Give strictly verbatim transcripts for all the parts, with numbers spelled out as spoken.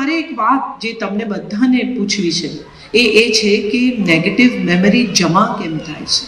મારે એક વાત જે તમને બધાને પૂછવી છે એ એ છે કે નેગેટિવ મેમરી જમા કેમ થાય છે?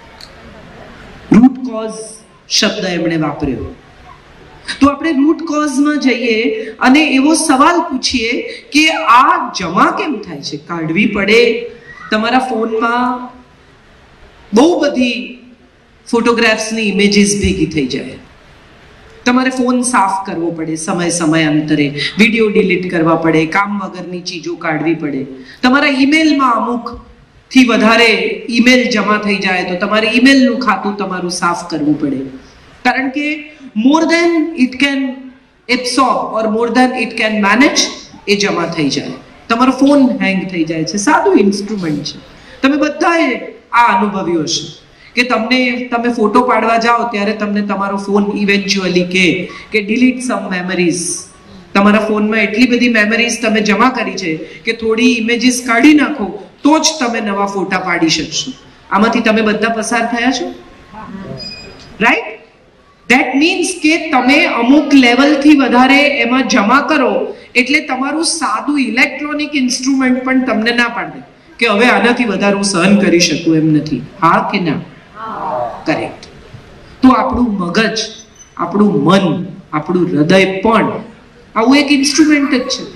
રૂટ કોઝ શબ્દ એમણે વાપર્યો. તો આપણે રૂટ કોઝમાં જઈએ અને એવો સવાલ પૂછીએ કે આ જમા કેમ થાય છે? કાઢવી પડે. તમારા ફોનમાં બહુ બધી ફોટોગ્રાફ્સની ઇમેજીસ ભેગી થઈ જાય. તમારે ફોન સાફ કરવો પડે સમય સમયાંતરે, વિડીયો ડિલીટ કરવા પડે, કામ વગરની ચીજો કાઢવી પડે. તમારા ઈમેલમાં અમુક થી વધારે ઈમેલ જમા થઈ જાય તો તમારે ઈમેલનું ખાતું તમારું સાફ કરવું પડે. કારણ કે more than it can absorb or more than it can manage એ જમા થઈ જાય. તમારો ફોન હેંગ થઈ જાય છે. સાદું ઇન્સ્ટ્રુમેન્ટ છે. તમે બધાએ આ અનુભવ્યું હશે કે તમને તમે ફોટો પાડવા જાઓ ત્યારે તમને તમારો ફોન ઇવેન્ચ્યુઅલી કે કે ડિલીટ સમ મેમરીઝ. તમારા ફોનમાં એટલી બધી મેમરીઝ તમે જમા કરી છે કે થોડી ઇમેજીસ કાઢી નાખો તો જ તમે નવા ફોટા પાડી શકશો. આમાંથી તમે બધા પસાર થયા છો, રાઈટ? ધેટ મીન્સ કે તમે અમુક લેવલથી વધારે એમાં જમા કરો એટલે તમારું સાદું ઇલેક્ટ્રોનિક ઇન્સ્ટ્રુમેન્ટ પણ તમને ના પાડે કે હવે આનાથી વધારે હું સહન કરી શકું એમ નથી. હા કે ના? કરેક્ટ. તો આપણું મગજ, આપણું મન, આપણું હૃદય પણ આવું એક ઇન્સ્ટ્રુમેન્ટ જ છે.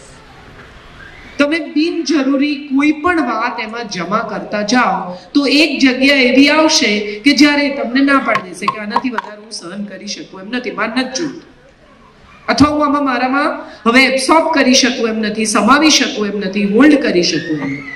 તમે બિનજરૂરી કોઈ પણ વાત એમાં જમા કરતા જાઓ તો એક જગ્યા એવી આવશે કે જ્યારે તમને ના પાડી દેશે કે આનાથી વધારે હું સહન કરી શકું એમ નથી, માન નથી જોઈતું, અથવા હું આમાં મારામાં હવે એબ્સોર્બ કરી શકું એમ નથી, સમાવી શકું એમ નથી, હોલ્ડ કરી શકું એમ નથી.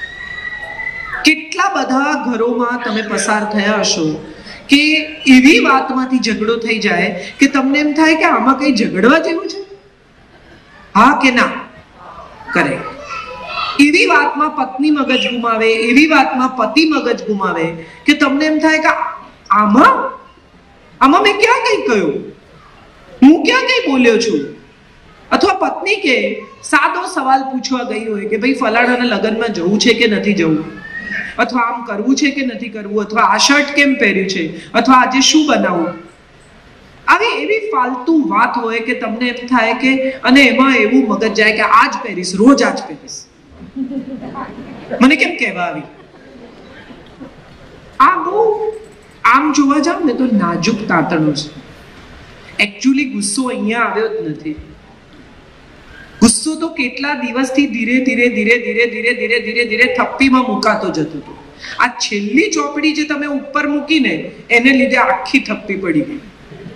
કેટલા બધા ઘરોમાં તમે પસાર થયા હશો કે એવી વાતમાંથી ઝઘડો થઈ જાય કે તમને એમ થાય કે આમાં કઈ ઝઘડવા જેવું છે? હા કે ના? કરેક્ટ. એવી વાતમાં પત્ની મગજ ગુમાવે, એવી વાતમાં પતિ મગજ ગુમાવે કે તમને એમ થાય કે આમાં આમાં મેં ક્યાં કઈ કહ્યું, હું ક્યાં કઈ બોલ્યો છું? અથવા પત્ની કે સાદો સવાલ પૂછવા ગઈ હોય કે ભાઈ ફલાણાના લગ્નમાં જવું છે કે નથી જવું, અથવા આમ કરવું છે કે નથી કરવું, અથવા આ શર્ટ કેમ પહેર્યું છે, અથવા આજે શું બનાવવું. આવી એવી ફાલતુ વાત હોય કે તમને એમ થાય કે, અને એમાં એવું મગજ જાય કે આજ પહેરીશ, રોજ આજ પહેરીશ, મને કેમ કહેવા આવી. આ બહુ આમ જોવા જાવ ને તો નાજુક તાતણો છે. એકચ્યુઅલી ગુસ્સો અહીંયા આવ્યો જ નથી. ગુસ્સો તો કેટલા દિવસથી ધીરે ધીરે ધીરે ધીરે ધીરે ધીરે ધીરે ધીરે થપ્પીમાં મુકાતો જતો હતો. આ છેલ્લી ચોપડી જે તમે ઉપર મૂકીને એને લીધે આખી થપ્પી પડી ગઈ.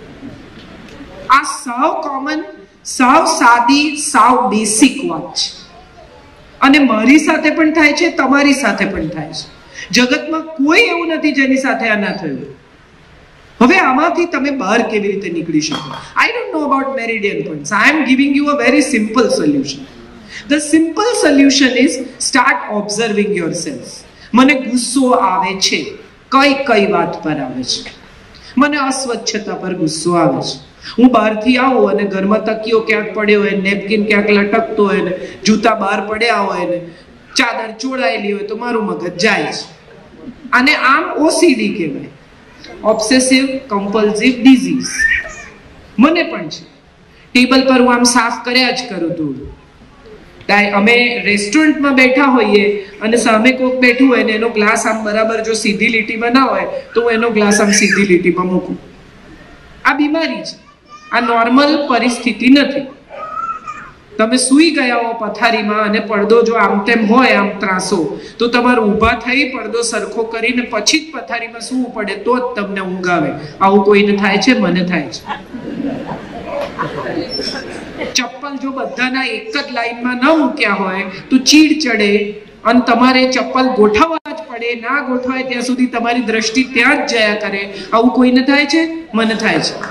આ સાવ કોમન, સાવ સાદી, સાવ બેસિક વાત છે. અને મારી સાથે પણ થાય છે, તમારી સાથે પણ થાય છે. જગતમાં કોઈ એવું નથી જેની સાથે આ ના થયું. હવે આમાંથી તમે બહાર કેવી રીતે નીકળી શકો? I don't know about meridian points. I am giving you a very simple solution. The simple solution is start observing yourself. મને ગુસ્સો આવે છે, કઈ કઈ વાત પર આવે છે? મને અસ્વચ્છતા પર ગુસ્સો આવે છે. હું બહારથી આવું અને ઘરમાં તકિયો ક્યાંક પડ્યો હોય, નેપકિન ક્યાંક લટકતો હોય ને જૂતા બહાર પડ્યા હોય ને ચાદર ચોળાયેલી હોય તો મારું મગજ જાય છે. આને આમ ઓસીડી કહેવાય, ઓબ્સેસિવ કમ્પલ્સિવ ડિઝીઝ. મને પણ છે. ટેબલ પર હું આમ સાફ કર્યા જ કરું થોડું. અમે રેસ્ટોરન્ટમાં બેઠા હોઈએ અને સામે કોક બેઠું હોય ને એનો ગ્લાસ આમ બરાબર જો સીધી લીટીમાં ના હોય તો હું એનો ગ્લાસ આમ સીધી લીટીમાં મૂકું. આ બીમારી છે. આ નોર્મલ પરિસ્થિતિ નથી. તમે સૂઈ ગયા હો પથારીમાં અને પડદો જો આમ તેમ હોય આમ ત્રાસો તો તમારે ઊભા થઈ પડદો સરખો કરીને પછી જ પથારીમાં સૂવું પડે તો જ તમને ઊંઘ આવે. આવું કોઈને થાય છે? મને થાય છે. ચપ્પલ જો બધાના એક જ લાઈનમાં ન મૂક્યા હોય તો ચીડ ચડે અને તમારે ચપ્પલ ગોઠવવા જ પડે. ના ગોઠવાય ત્યાં સુધી તમારી દ્રષ્ટિ ત્યાં જ જયા કરે. આવું કોઈને થાય છે? મને થાય છે.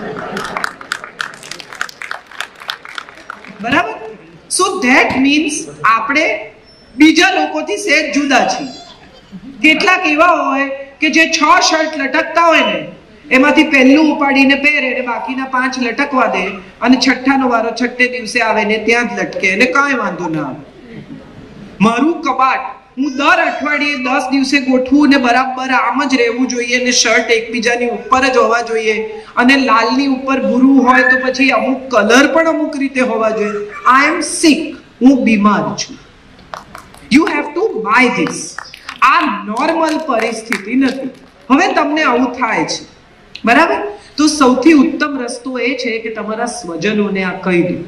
બરાબર? સો ધેટ મીન્સ આપણે બીજા લોકોથી સહેજ જુદા છીએ. કેટલાક એવા હોય કે જે છ શર્ટ લટકતા હોય ને એમાંથી પહેલું ઉપાડીને પહેરે ને બાકીના પાંચ લટકવા દે અને છઠ્ઠાનો વારો છઠ્ઠે દિવસે આવે ને ત્યાં જ લટકે અને કાંઈ વાંધો ના આવે. મારું કબાટ હું દર અઠવાડિયે દસ દિવસે ગોઠવું ને બરાબર આમ જ રહેવું જોઈએ ને શર્ટ એકબીજાની ઉપર જ હોવા જોઈએ અને લાલની ઉપર ભૂરું હોય તો પછી અમુક કલર પણ અમુક રીતે હોવા જોઈએ. આઈ એમ સિક, હું બીમાર છું. You have to buy this. આ નોર્મલ પરિસ્થિતિ નથી. હવે તમને આવું થાય છે, બરાબર? તો સૌથી ઉત્તમ રસ્તો એ છે કે તમારા સ્વજનોને આ કહી દો.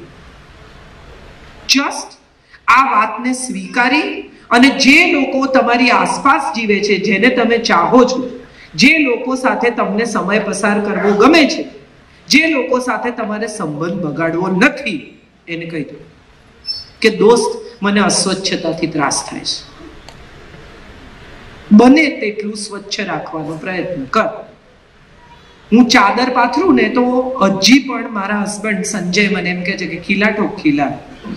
જસ્ટ આ વાતને સ્વીકારી અને જે લોકો તમારી આસપાસ જીવે છે, જેને તમે ચાહો છો, જે લોકો સાથે તમને સમય પસાર કરવો ગમે છે, જે લોકો સાથે તમારે સંબંધ બગાડવો નથી, એને કહી દો કે દોસ્ત, મને અસ્વચ્છતાથી ત્રાસ થાય છે. બને તેટલું સ્વચ્છ રાખવાનો પ્રયત્ન કર. હું ચાદર પાથરું ને તો હજી પણ મારા હસબન્ડ સંજય મને એમ કહે છે કે ખીલા ઠોક ખીલા.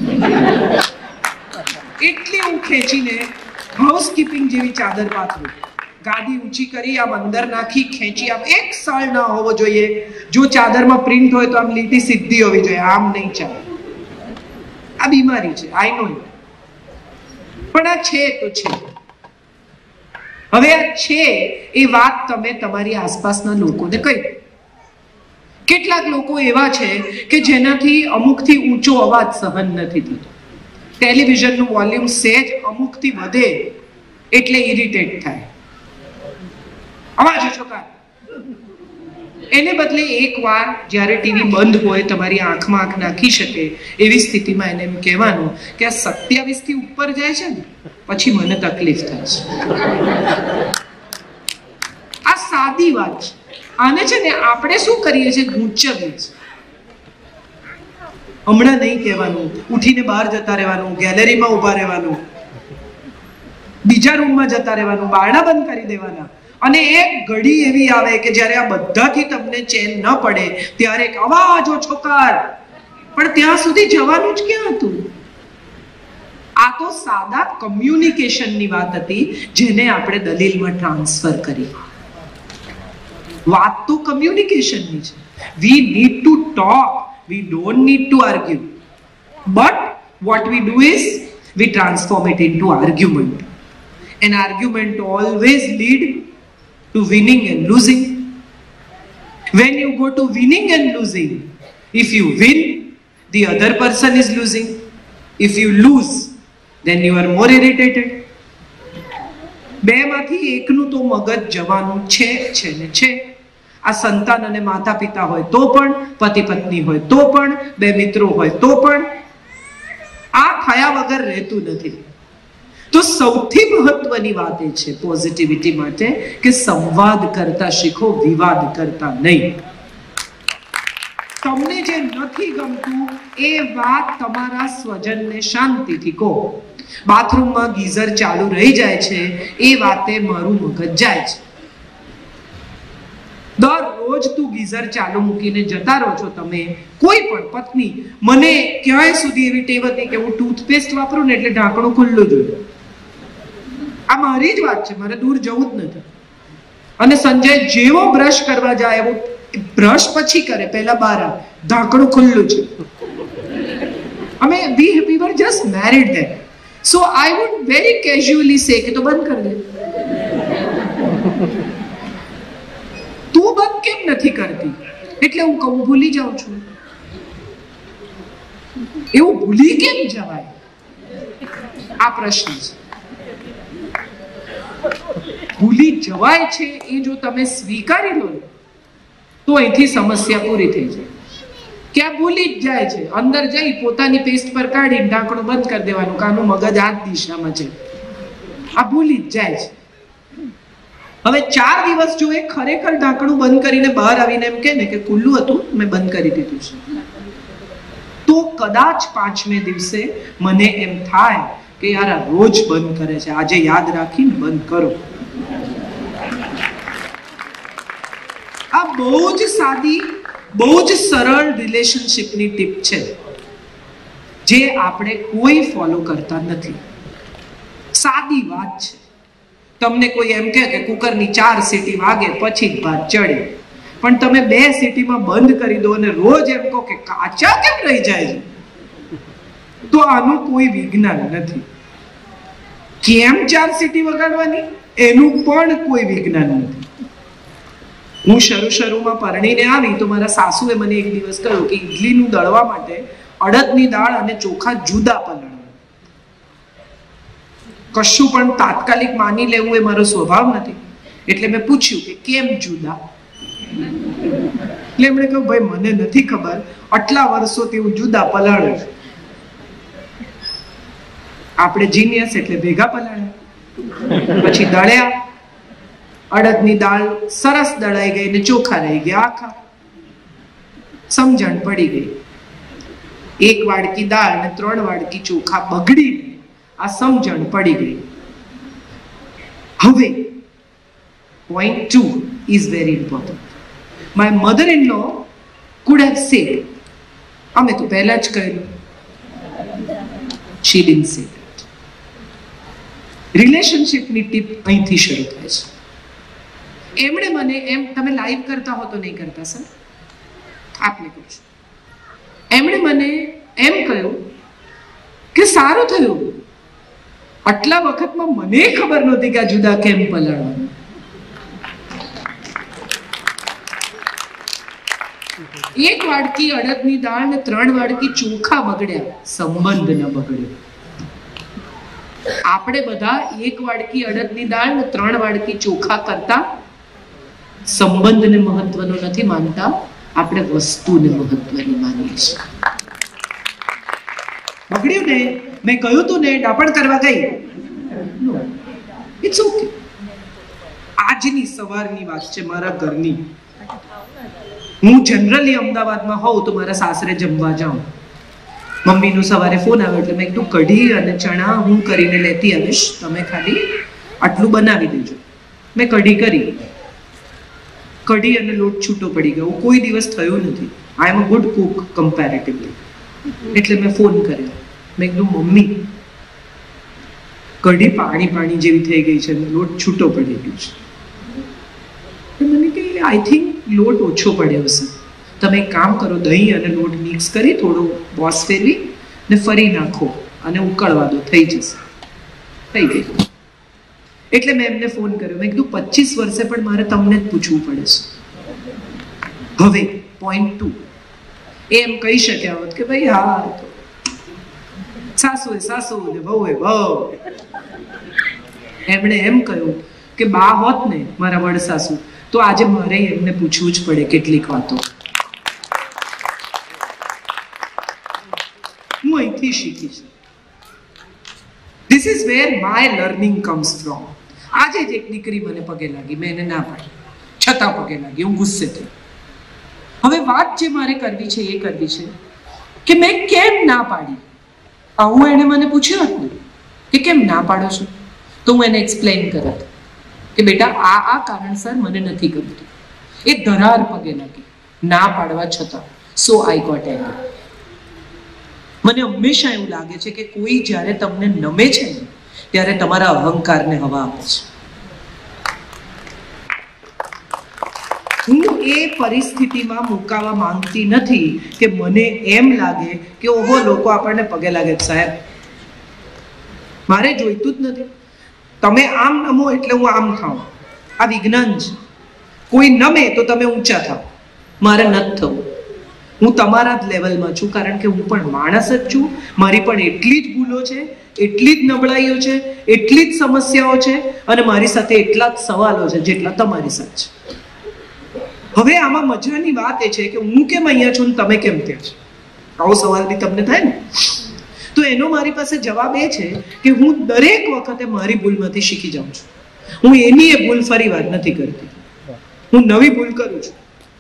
એટલી હું ખેંચીને હાઉસકીપિંગ જેવી ચાદર પાથરું. ગાદી ઊંચી કરી આમ અંદર નાખી ખેંચી, આમ એક સાળ ના હોવો જોઈએ. જો ચાદરમાં પ્રિન્ટ હોય તો આમ લીટી સીધી હોવી જોઈએ, આમ નહીં ચાલે. આ બીમારી છે, આઈ નો. પણ આ છે તો છે. હવે આ છે એ વાત તમે તમારી આસપાસના લોકોને કહી. કેટલાક લોકો એવા છે કે જેનાથી અમુકથી ઊંચો અવાજ સહન નથી થતો. ટેલિવિઝનનું વોલ્યુમ સેજ અમુકથી વધે એટલે ઇરિટેટ થાય. અવાજ ઓછો કર. એને બદલે એક વાર જ્યારે ટીવી બંધ હોય, તમારી આંખમાં આંખ નાખી શકે એવી સ્થિતિમાં એને એમ કહેવાનું કે આ સત્યાવીસ થી ઉપર જાય છે ને પછી મને તકલીફ થાય છે. આ સાદી વાત છે. આને છે ને આપણે શું કરીએ છીએ, ગૂંચવીએ છીએ. હમણાં નહીં કહેવાનું, ઉઠીને બહાર જતા રહેવાનું, ગેલેરીમાં ઉભા રહેવાનું, બીજા રૂમમાં જતા રહેવાનું, બારણા બંધ કરી દેવાના. અને એક ઘડી એવી આવે કે જ્યારે આ બધાથી તમને ચેન ન પડે ત્યારે એક અવાજ ઓછો કર. પણ ત્યાં સુધી જવાનું જ ક્યાં હતું? આ તો સાદા કમ્યુનિકેશનની વાત હતી, જેને આપણે દલીલમાં ટ્રાન્સફર કરી. વાત તો કમ્યુનિકેશનની છે. We need to talk, we don't need to argue. But what we do is we transform it into argument. And argument always lead to winning and losing. When you go to winning and losing, if you win, the other person is losing. If you lose, then you are more irritated. બે માંથી એકનું તો મગજ જવાનું છે છે ને છે. આ સંતાન અને માતા પિતા હોય તો પણ, પતિ પત્ની હોય તો પણ, બે મિત્રો હોય તો પણ, આ થયા વગર રહેતું નથી. તો સૌથી મહત્વની વાત એ છે પોઝિટિવિટી માટે કે સંવાદ કરતા શીખો, વિવાદ કરતા નહીં. તમને જે નથી ગમતું એ વાત તમારા સ્વજનને શાંતિથી કહો. બાથરૂમમાં ગીઝર ચાલુ રહી જાય છે એ વાતે મારું મગજ જાય છે. દરરોજ તું ગીઝર ચાલુ મૂકીને જતા રહો છો તમે, કોઈ પણ પત્ની. મને ક્યાંય સુધી એવી ટેવ હતી કે હું ટૂથપેસ્ટ વાપરું ને એટલે ઢાંકણું ખુલ્લું જોઈએ. આ મારી જ વાત છે, મારે દૂર જવું જ નથી. અને સંજય જેવો બ્રશ કરવા જાય એવો બ્રશ પછી કરે, પહેલા બહાર આવે, ઢાંકણું ખુલ્લું છે. અમે we we were just married then. So I would very casually say કે તો બંધ કરી દે. તું બંધ કેમ નથી કરતી? એટલે હું કહું ભૂલી જાઉં છું. એવું ભૂલી કેમ જવાય? આ પ્રશ્ન છે. ભૂલી જવાય છે એ જો તમે સ્વીકારી લો તો અહીંથી સમસ્યા પૂરી થઈ જાય. કે આ ભૂલી જ જાય છે, અંદર જઈ પોતાની પેસ્ટ પર કાઢીને ઢાંકણું બંધ કરી દેવાનું, કાનું મગજ આ દિશામાં છે, આ ભૂલી જ જાય છે. હવે ચાર દિવસ જો એ ખરેખર ઢાંકણું બંધ કરીને બહાર આવીને એમ કે ને કે ખુલ્લું હતું, મેં બંધ કરી દીધું છે, તો કદાચ પાંચમે દિવસે મને એમ થાય કે યાર આ રોજ બંધ કરે છે, આજે યાદ રાખીને બંધ કરો. આ બહુ જ સાદી, બહુ જ સરળ રિલેશનશિપની ટીપ છે જે આપણે કોઈ ફોલો કરતા નથી. સાદી વાત છે. તમને કોઈ એમ કહે કે કુકરની ચાર સીટી વાગે પછી જ ભાત ચડે, પણ તમે બે સીટીમાં બંધ કરી દો અને રોજ એમ કહો કે કાચા કેમ રહી જાય છે, તો આનું કોઈ વિજ્ઞાન નથી. કેમ ચાર સીટી વગાડવાની એનું પણ કોઈ વિજ્ઞાન નથી. હું શરૂ શરૂમાં પરણીને આવી તો મારા સાસુએ મને એક દિવસ કહ્યું કે ઈડલીનું દળવા માટે અડદની દાળ અને ચોખા જુદા પલાળવા. કશું પણ તાત્કાલિક માની લેવું એ મારો સ્વભાવ નથી, એટલે મેં પૂછ્યું કે કેમ જુદા? એટલે એમણે કહ્યું ભાઈ મને નથી ખબર, આટલા વર્ષોથી હું જુદા પલાળું છું. આપણે જીનિયસ એટલે ભેગા પલાળ્યા, પછી દળ્યા, અડદની દાળ સરસ દળાઈ ગઈ ને ચોખા રહી ગયા આખા. સમજણ પડી ગઈ. એક વાડકી દાળ ને ત્રણ વાડકી ચોખા બગડીને આ સમજણ પડી ગઈ. હવે point two is very important. My mother-in-law could have said, અમે તો પહેલા જ કહ્યું. She didn't say that. રિલેશનશિપની ટીપ અહીંથી શરૂ થાય છે. એમણે મને એમ, તમે લાઈવ કરતા હો તો નહીં કરતા સર, આપને કહું છું, એમણે મને એમ કહ્યું કે સારું થયું, આટલા વખતમાં મને ખબર નહોતી કે આ જુદા કેમ પલાળવાનું. એક વાડકી અડદની દાળ ને ત્રણ વાડકી ચોખા બગડ્યા, સંબંધ ન બગડ્યો. આપણે બધા એક વાડકી અડદની દાળ ને ત્રણ વાડકી ચોખા કરતા સંબંધને મહત્વનો નથી માનતા, આપણે વસ્તુને મહત્વની માનીએ છીએ. બગડ્યું ને, મેં કહ્યું તું ને ડાપણ કરવા ગઈ, ઇટ્સ ઓકે. આજની સવારની વાત છે મારા ઘરની. હું જનરલી અમદાવાદમાં હોઉં તો મારા સાસરે જમવા જાઉં. મમ્મીનો સવારે ફોન આવ્યો એટલે મેં કીધું કઢી અને ચણા હું કરીને લેતી આવીશ, તમે ખાલી આટલું બનાવી દેજો. મેં કઢી કરી, કઢી અને લોટ છૂટો પડી ગયો. કોઈ દિવસ થયું નથી. I am a good cook comparatively. એટલે મેં ફોન કર્યો, મેં કીધું મમ્મી કઢી પાણી પાણી જેવી થઈ ગઈ છે, લોટ છૂટો પડી ગયો છે. મને કે આઈ થિંક લોટ ઓછો પડ્યો હશે, તમે એક કામ કરો, દહીં અને લોટ મિક્સ કરી થોડો બોસ ફેરવી ને ફરી નાખો અને ઉકળવા દો, થઈ જશે. થઈ ગઈ. એટલે મેં એમને ફોન કર્યો, મેં કીધું પચીસ વર્ષે પણ મારે તમને જ પૂછવું પડે છે. હવે પોઈન્ટ ટુ, એ એમ કહી શક્યા હોત કે ભાઈ હા સાસુ એ સાસુ ને બહુ એ બહુ. એમણે એમ કહ્યું કે બા હોત ને મારા વડ સાસુ તો આજે મારે એમને પૂછવું જ પડે કેટલીક વાતો. હું અહીંથી શીખી છું. This is where my learning comes from. આજે જ એક દીકરી મને પગે લાગી, મેં એને ના પાડી, છતાં પગે લાગી, હું ગુસ્સે થઈ. હવે વાત જે મારે કરવી છે એ કરવી છે કે મેં કેમ ના પાડી. આવું એને મને પૂછ્યું હતું કે કેમ ના પાડો છો, તો હું એને એક્સપ્લેન કરત કે બેટા આ આ કારણસર મને નથી ગમતું. એ ધરાર પગે લાગી, ના પાડવા છતાં. So I got anger. મને હંમેશા એવું લાગે છે કે કોઈ જ્યારે તમને નમે છે ને ત્યારે તમારા અહંકારને હવા આપે છે. હું એ પરિસ્થિતિમાં મુકાવા માંગતી નથી કે મને એમ લાગે કે ઓહો લોકો આપણને પગે લાગે. સાહેબ મારે જોઈતું જ નથી. તમે આમ નમો એટલે હું આમ થાઉં, આ વિજ્ઞાન છે. કોઈ નમે તો તમે ઊંચા થાવ, મારે નથી થવું. હું તમારા જ લેવલમાં છું, કારણ કે હું પણ માણસ જ છું. મારી પણ એટલી જ ભૂલો છે, એટલી જ નબળાઈઓ છે, એટલી જ સમસ્યાઓ છે, અને મારી સાથે એટલા જ સવાલો છે જેટલા તમારી સાથે છે. હવે આમાં મજાની વાત એ છે કે હું કેમ અહીંયા છું ને તમે કેમ ત્યાં છો, આવો સવાલ બી તમને થાય ને. તો એનો મારી પાસે જવાબ એ છે કે હું દરેક વખતે મારી ભૂલમાંથી શીખી જાઉં છું. હું એની એ ભૂલ ફરી વાર નથી કરતી, હું નવી ભૂલ કરું છું.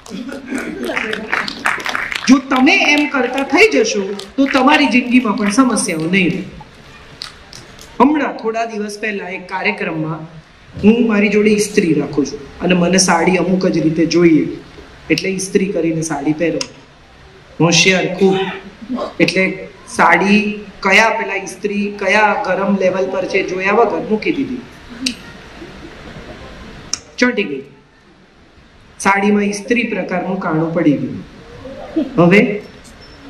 જો તમે એમ કરતા થઈ જશો તો તમારી જિંદગીમાં પણ સમસ્યાઓ નહીં રહે. હમણાં થોડા દિવસ પહેલા એક કાર્યક્રમમાં હું મારી જોડે ઇસ્ત્રી રાખું છું અને મને સાડી અમુક જ રીતે જોઈએ એટલે ઇસ્ત્રી કરીને સાડી પહેરો. હોશિયાર ખૂબ. એટલે સાડી કયા પેલા ઇસ્ત્રી કયા ગરમ લેવલ પર છે જોયા વગર મૂકી દીધી, ચોંટી ગઈ. સાડીમાં ઇસ્ત્રી પ્રકારનું કાણું પડી ગયું. હવે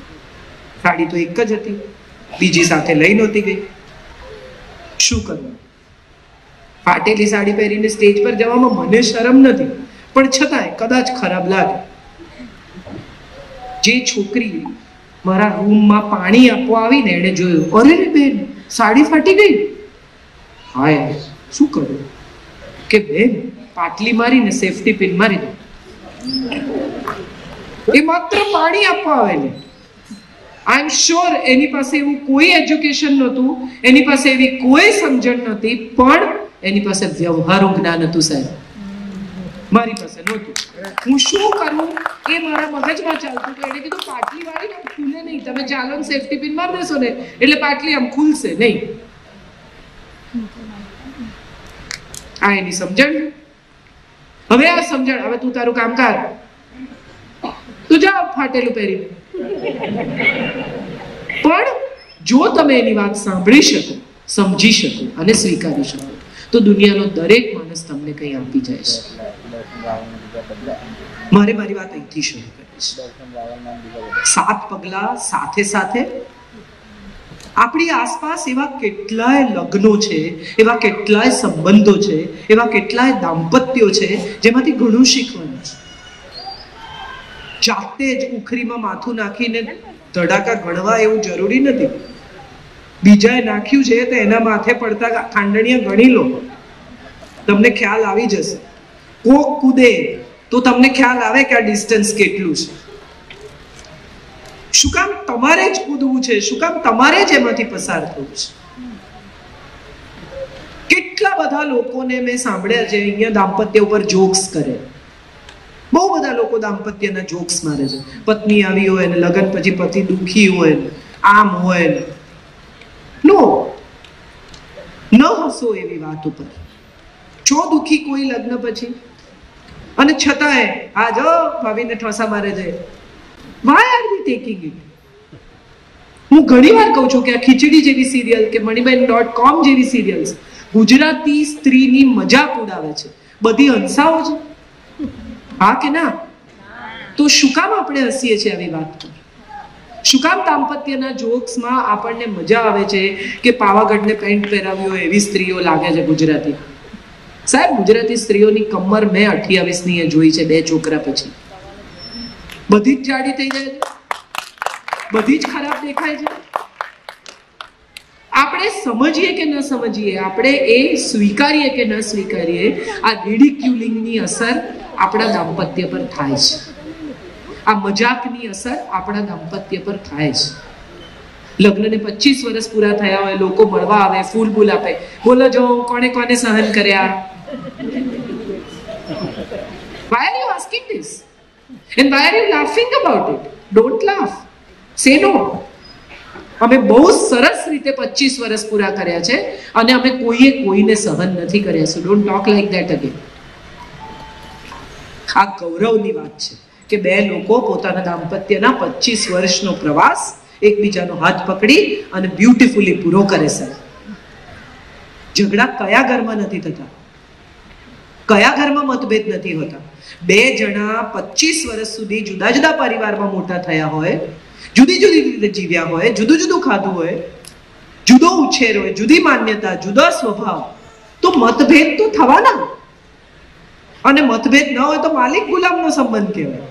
સાડી તો એક જ હતી, બીજી સાથે લઈ નહોતી ગઈ. શું કરવું? ફાટેલી સાડી પહેરીને સ્ટેજ પર જવામાં મને શરમ નથી, પણ છતાંય કદાચ ખરાબ લાગે. જે છોકરી મારા રૂમમાં પાણી આપવા આવીને એને જોયું, અરે રે બેન સાડી ફાટી ગઈ. હા યાર શું કરું કે બેન પાટલી મારીને સેફટી પિન મારી દો. એ માત્ર પાણી આપવા આવેલી. આઈ એમ શ્યોર એની પાસે એવું કોઈ એજ્યુકેશન નહોતું, એની પાસે એવી કોઈ સમજણ નહોતી, પણ એની પાસે વ્યવહારુ જ્ઞાન હતું સાહેબ. મારી પાસે નહોતું. હું શું કરું એ મારા મગજમાં ચાલતું. તો એને કીધું પાટલી વાળી ને ખુલે નહીં, તમે ચાલો ને સેફટી પિન મારી દેશો ને એટલે પાટલી આમ ખુલશે નહીં. આ એની સમજણ. હવે આ સમજણ, હવે તું તારું કામ કર, તું જા ફાટેલું પહેરીને. પણ જો તમે એની વાત સાંભળી શકો, સમજી શકો અને સ્વીકારી શકો તો દુનિયાનો દરેક માણસ તમને કંઈ આપી જાય છે. મારે મારી વાત અહીંથી શરૂ કરીશ. સાત પગલા સાથે સાથે આપણી આસપાસ એવા કેટલાય લગ્નો છે, એવા કેટલાય સંબંધો છે, એવા કેટલાય દાંપત્યો છે જેમાંથી ઘણું શીખવાનું છે. જાતે જ ઉખરીમાં માથું નાખીને ધડાકા ગણવા એવું જરૂરી નથી. બીજાએ નાખ્યું છે તો એના માથે પડતા ખાંડણીયા ગણી લો, તમને ખ્યાલ આવી જશે. કોક કૂદે તો તમને ખ્યાલ આવે કે આ ડિસ્ટન્સ કેટલું છે. શું કામ તમારે જ કૂદવું છે? શું કામ તમારે જ એમાંથી પસાર થવું છે? કેટલા બધા લોકોને મેં સાંભળ્યા છે અહીંયા દાંપત્ય ઉપર જોક્સ કરે. બહુ બધા લોકો દાંપત્યના જોક્સ મારે છે. પત્ની આવી હોય ને લગ્ન પછી પતિ દુખી હોય ને આમ હોય ને. નો, ન હસો એવી વાત ઉપર. છો દુખી કોઈ લગ્ન પછી અને છતાંય આ જો ભાભીને ઠોસા મારે છે. Why are we taking it? હું ઘણી વાર કહું છું કે આ ખીચડી જેવી સિરિયલ કે મણીબેન ડોટ કોમ જેવી સિરિયલ્સ ગુજરાતી સ્ત્રીની મજાક ઉડાવે છે. બધી હંસાઓ છે, હા કે ના? તો શું કામ આપણે હસીએ છીએ આવી વાત પર? શું કામ દાંપત્યના જોક્સમાં આપણને મજા આવે છે કે પાવાગઢને પેન્ટ પહેરાવી હોય એવી સ્ત્રીઓ લાગે છે ગુજરાતી? સાહેબ ગુજરાતી સ્ત્રીઓની કમર મેં અઠ્યાવીસ ની જોઈ છે બે છોકરા પછી. બધી જ જાડી થઈ જાય છે, બધી જ ખરાબ દેખાય છે. આપણે સમજીએ કે ન સમજીએ, આપણે એ સ્વીકારીએ કે ન સ્વીકારીએ, આ રિડિક્યુલિંગની અસર આપણા દાંપત્ય પર થાય છે. આ મજાકની અસર આપણા દાંપત્ય પર થાય છે. લગ્નને પચીસ વર્ષ પૂરા થયા હોય, લોકો મળવા આવે, ફૂલ બૂલ આપે, બોલો જો કોને કોને સહન કર્યા? Why are you asking this? And why are you laughing about it? Don't laugh. Say no. અમે બહુ સરસ રીતે પચીસ વર્ષ પૂરા કર્યા છે અને અમે કોઈએ કોઈને સહન નથી કર્યા છે. Don't talk like that again. આ ગૌરવની વાત છે કે બે લોકો પોતાના દાંપત્યના પચીસ વર્ષનો પ્રવાસ એકબીજાનો હાથ પકડી અને બ્યુટીફુલી પૂરો કરે છે. ઝઘડા કયા ઘરમાં નથી થતા? કયા ઘરમાં મતભેદ નથી હોતા? બે જણા પચીસ વર્ષ સુધી જુદા જુદા પરિવારમાં મોટા થયા હોય, જુદી જુદી રીતે જીવ્યા હોય, જુદું જુદું ખાધું હોય, જુદો ઉછેર હોય, જુદી માન્યતા, જુદા સ્વભાવ, તો મતભેદ તો થવાના. અને મતભેદ ન હોય તો માલિક ગુલામનો સંબંધ કહેવાય.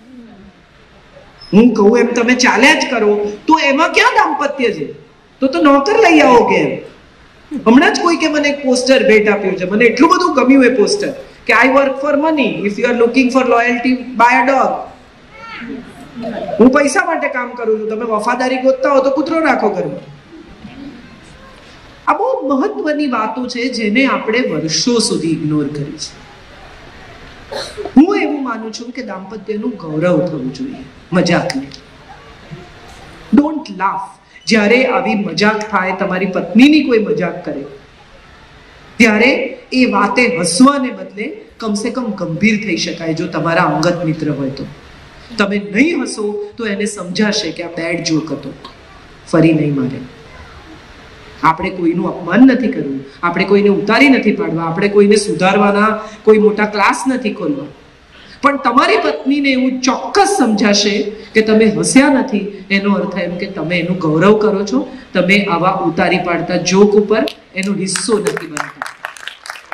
હું કહું એમ તમે ચાલ્યા જ કરો તો એમાં ક્યાં દાંપત્ય છે? તો તો નોકર લઈ આવો કે એમ. હમણાં જ કોઈ કે મને એક પોસ્ટર ભેટ આપ્યું છે, મને એટલું બધું ગમ્યું એ પોસ્ટર કે I work for money, if you are looking for loyalty buy a dog. હું પૈસા માટે કામ કરું છું, તમે વફાદારી ગોતતા હો તો કૂતરો રાખો ઘરમાં. આ બહુ મહત્વની વાતો છે જેને આપણે વર્ષો સુધી ઇગ્નોર કરી છે. હું એવું માનું છું કે દાંપત્યનું ગૌરવ થવું જોઈએ, મજાક નહીં. Don't laugh. જ્યારે આવી મજાક થાય, તમારી પત્નીની કોઈ મજાક કરે, ત્યારે એ વાતે હસવાને બદલે કમસે કમ ગંભીર થઈ શકાય. જો તમારા અંગત મિત્ર હોય તો તમે નહીં હસો તો એને સમજાશે કે આ બેડ જોક હતો, ફરી નહીં મારે. આપણે કોઈનું અપમાન નથી કરવું, આપણે કોઈને ઉતારી નથી પાડવા, આપણે કોઈને સુધારવાના કોઈ મોટા ક્લાસ નથી ખોલવા. પણ તમારી પત્નીને એવું ચોક્કસ સમજાશે કે તમે હસ્યા નથી, એનો અર્થ એમ કે તમે એનું ગૌરવ કરો છો, તમે આવા ઉતારી પાડતા જોક ઉપર એનો હિસ્સો નથી બનતા.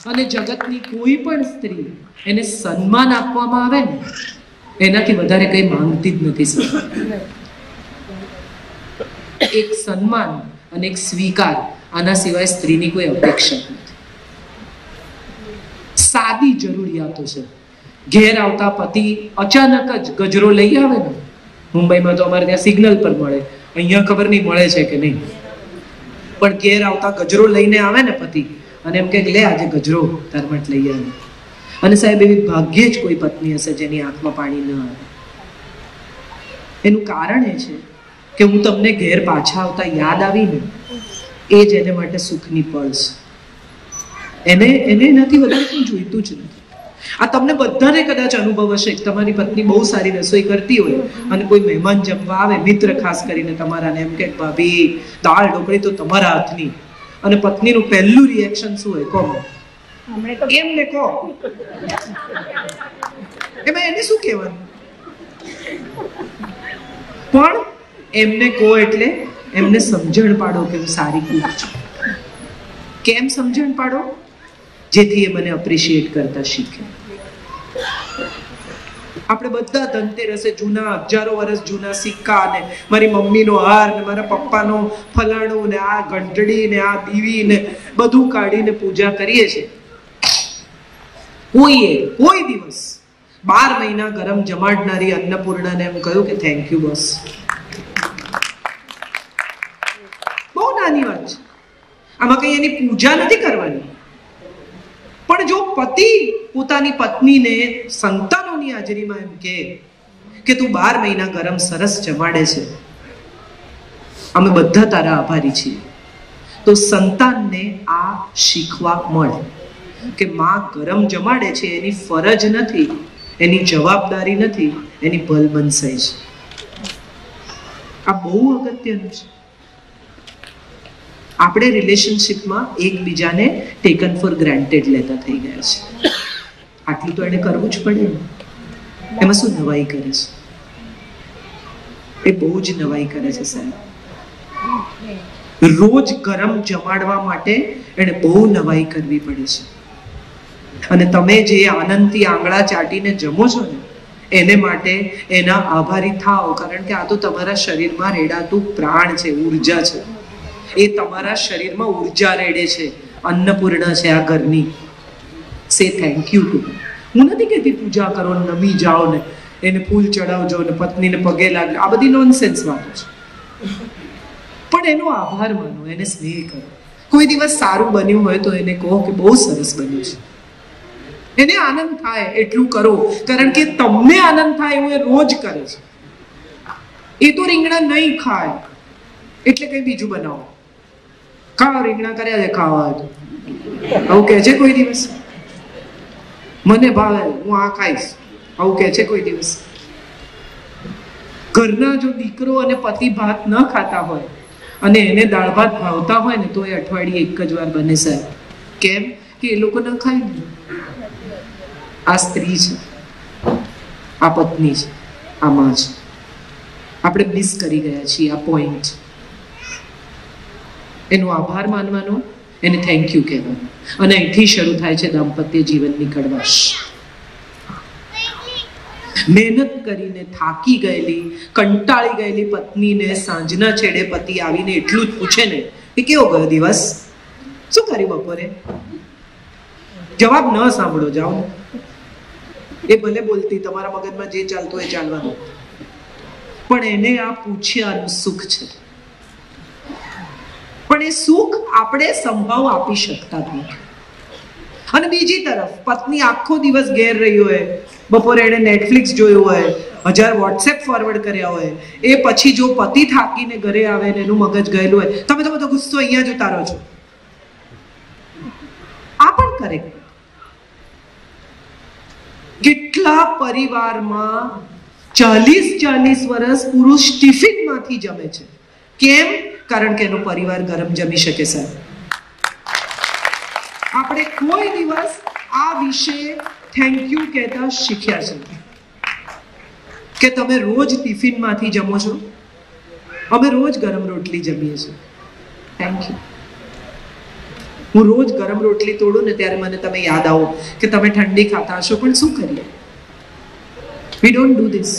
અને જગતની કોઈ પણ સ્ત્રી એને સન્માન આપવામાં આવે ને એનાથી વધારે કંઈ માંગતી જ નથી. એક સન્માન અને એક સ્વીકાર, આના સિવાય સ્ત્રીની કોઈ અપેક્ષા નથી. સાદી જરૂરિયાતો છે. ઘેર આવતા પતિ અચાનક જ ગજરો લઈ આવે ને, મુંબઈમાં તો અમારે ત્યાં સિગ્નલ પર મળે, અહીંયા ખબર નહીં મળે છે કે નહીં, પણ ઘેર આવતા ગજરો લઈને આવે ને પતિ અને એમ કે લે આજે ગજરો તાર માટે લઈ આવે. અને સાહેબ એવી ભાગ્યે જ કોઈ પત્ની હશે જેની આંખમાં પાણી ન આવે. એનું કારણ એ છે કે હું તમને ઘેર પાછા આવતા યાદ આવી ને, એ જ એને માટે સુખની પળ છે. એને એને એનાથી વધારે કોઈ જોઈતું જ નથી. આ તમને બધાને કદાચ અનુભવ હશે કે તમારી પત્ની બહુ સારી રસોઈ કરતી હોય અને કોઈ મહેમાન જમવા આવે, મિત્ર ખાસ કરીને તમારાને એમ કે ભાભી દાળ ઢોકળી તો તમારા હાથની, અને પત્નીનું પહેલું રિએક્શન શું હોય? કહો એમને કહો, એમાં એને શું કહેવાનું? પણ એમને કહો એટલે એમને સમજણ પાડો કે હું સારી કુક છું. કેમ સમજણ પાડો? જેથી એ મને એપ્રિશિએટ કરતા શીખે. આપણે બધા ધનતેરસે જૂના હજારો વર્ષ જૂના સિક્કા ને મારી મમ્મીનો હાર ને મારા પપ્પાનો ફલાણું ને આ ઘંટડી ને આ દીવી ને બધું કાઢીને પૂજા કરીએ છીએ. કોઈએ કોઈ દિવસ બાર મહિના ગરમ જમાડનારી અન્નપૂર્ણાને એમ કહ્યું કે થેન્ક યુ બસ? બહુ નાની વાત છે, આમાં કઈ એની પૂજા નથી કરવાની. પણ જો પતિ પોતાની પત્નીને સંતાનોની હાજરીમાં એમ કહે કે તું બાર મહિના ગરમ સરસ જમાડે છે, અમે બધા તારા આભારી છીએ, તો સંતાનને આ શીખવા મળે કે માં ગરમ જમાડે છે એની ફરજ નથી, એની જવાબદારી નથી, એની ભલમનસાઈ છે. આ બહુ અગત્યનું છે. આપણે રિલેશનશિપમાં એકબીજાને ટેકન ફોર ગ્રાન્ટેડ લેતા થઈ ગયા છે. આટલું તો એને કરવું જ પડે ને. એમાં શું નવાઈ કરે છે? એ બહુ જ નવાઈ કરે છે સાહેબ. રોજ ગરમ જમાડવા માટે એને બહુ નવાઈ કરવી પડે છે. અને તમે જે આનંદથી આંગળા ચાટીને જમો છો ને એને માટે એના આભારી થાઓ, કારણ કે આ તો તમારા શરીરમાં રેડાતું પ્રાણ છે, ઉર્જા છે. એ તમારા શરીરમાં ઉર્જા રેડે છે, અન્નપૂર્ણા છે આ ઘરની. સે થેન્ક યુ ટુ. હું નથી કહેતી પૂજા કરો, નમી જાઓ ને એને ફૂલ ચડાવજો ને પત્નીને પગે લાગજો, આ બધી નોનસેન્સ વાતો છે. પણ એનો આભાર માનો, એને સ્નેહ કરો. કોઈ દિવસ સારું બન્યું હોય તો એને કહો કે બહુ સરસ બન્યું છે. એને આનંદ થાય એટલું કરો, કારણ કે તમને આનંદ થાય એવું એ રોજ કરે છે. એ તો રીંગણા નહીં ખાય એટલે કઈ બીજું બનાવો. ખાઓ રીંગણા કર્યા છે ખાવા, આવું કહે છે કોઈ દિવસ? મને ભાવે હું આ ખાઈશ આવું કહે છે કોઈ દિવસ? ઘરના જો દીકરો અને પતિ ભાત ન ખાતા હોય અને એને દાળ ભાત ભાવતા હોય ને તો એ અઠવાડિયે એક જ વાર બને સાહેબ. કેમ કે એ લોકો ન ખાય ને. આ સ્ત્રી છે, આ પત્ની છે, આ માં છે. આપણે મિસ કરી ગયા છીએ આ પોઈન્ટ. એનો આભાર માનવાનો, એને થેન્ક યુ કહેવાનું, અને અહીંથી શરૂ થાય છે દાંપત્ય જીવનની કડવાશ. મહેનત કરીને થાકી ગયેલી, કંટાળી ગયેલી પત્નીને સાંજના છેડે પતિ આવીને એટલું જ પૂછે ને કે કેવો ગયો દિવસ, શું કર્યું બપોરે? જવાબ ન સાંભળો, જાઓ. એ ભલે બોલતી, તમારા મગજમાં જે ચાલતું હોય ચાલવાનું, પણ એને આ પૂછ્યાનું સુખ છે. પણ એ સુખ આપણે સંભાવ આપી શકતા નથી. અને બીજી તરફ પત્ની આખો દિવસ ઘેર રહી હોય, બપોરે એને નેટફ્લિક્સ જોયું હોય, હજાર વોટ્સએપ ફોરવર્ડ કર્યા હોય, એ પછી જો પતિ થાકીને ઘરે આવે ને એનું મગજ ગયેલું હોય, તમે તો બધો ગુસ્સો અહીંયા જ ઉતારો છો. આ પણ કરેક્ટ. કેટલા પરિવારમાં ચાલીસ ચાલીસ વર્ષ પુરુષ ટિફિનમાંથી જમે છે. કેમ? કારણ કે એનો પરિવાર ગરમ જમી શકે સાહેબ. આપણે કોઈ દિવસ આ વિશે થેન્ક યુ કહેતા શીખ્યા છે કે તમે રોજ ટિફિનમાંથી જમો છો, અમે રોજ ગરમ રોટલી જમીએ છીએ. Thank you. હું રોજ ગરમ રોટલી તોડું ને ત્યારે મને તમે યાદ આવો કે તમે ઠંડી ખાતા હશો, પણ શું કરીએ? We don't do this.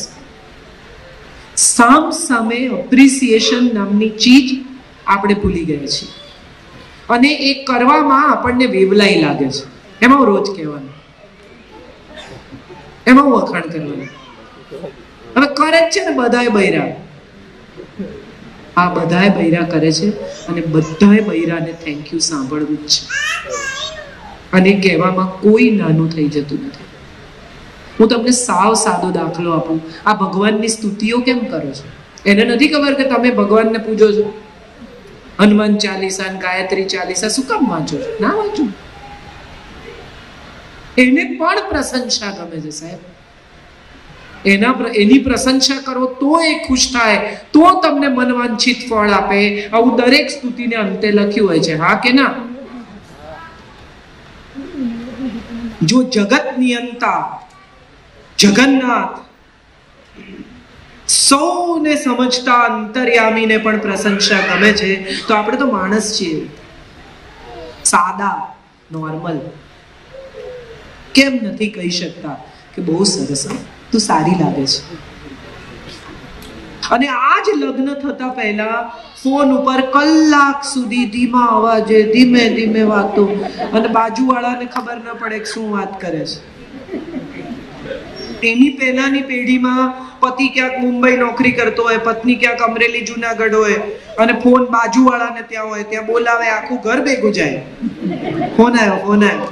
સામ સામે એપ્રિસિએશન નામની ચીજ આપણે ભૂલી ગયા છીએ, અને એ કરવામાં આપણને વેવલાઈ લાગે છે. એમાં રોજ કહેવાનું, એમાં વખાણ કરવાનું. હવે કરે જ છે ને બધાએ બૈરા, આ બધાએ બૈરા કરે છે, અને બધાએ બૈરાને થેન્ક યુ સાંભળવું જ છે, અને કહેવામાં કોઈ નાનું થઈ જતું નથી. હું તમને સાવ સાદો દાખલો આપું. આ ભગવાનની સ્તુતિઓ કેમ કરો છો? એને નથી ખબર કે તમે ભગવાનને પૂજો છો? હનુમાન ચાલીસા, ગાયત્રી ચાલીસા શું કામ વાંચો છો? ના વાંચો. એને પણ પ્રશંસા ગમે છે સાહેબ. એના એની પ્રશંસા કરો તો એ ખુશ થાય, તો તમને મનવાંછિત ફળ આપે. આવું દરેક સ્તુતિને અંતે લખ્યું હોય છે, હા કે ના? જો જગત નિયંતા જગન્નાથ સૌને સમજતા અંતર્યામીને પણ પ્રશંસા ગમે છે, તો આપણે તો માણસ છીએ, સાદા, નોર્મલ. કેમ નથી કહી શકતા કે બહુ સરસ, તું સારી લાગે છે? અને આ જ લગ્ન થતા પહેલા ફોન ઉપર કલાક સુધી ધીમા અવાજે ધીમે ધીમે વાતો, અને બાજુવાળાને ખબર ન પડે કે શું વાત કરે છે. એની પહેલાની પેઢીમાં પતિ ક્યાંક મુંબઈ નોકરી કરતો હોય, પત્ની ક્યાંક અમરેલી જુનાગઢ હોય, અને ફોન બાજુવાળાને ત્યાં હોય, ત્યાં બોલાવે, આખું ઘર ભેગું જાય. ફોન આવ્યો, ફોન આવ્યો.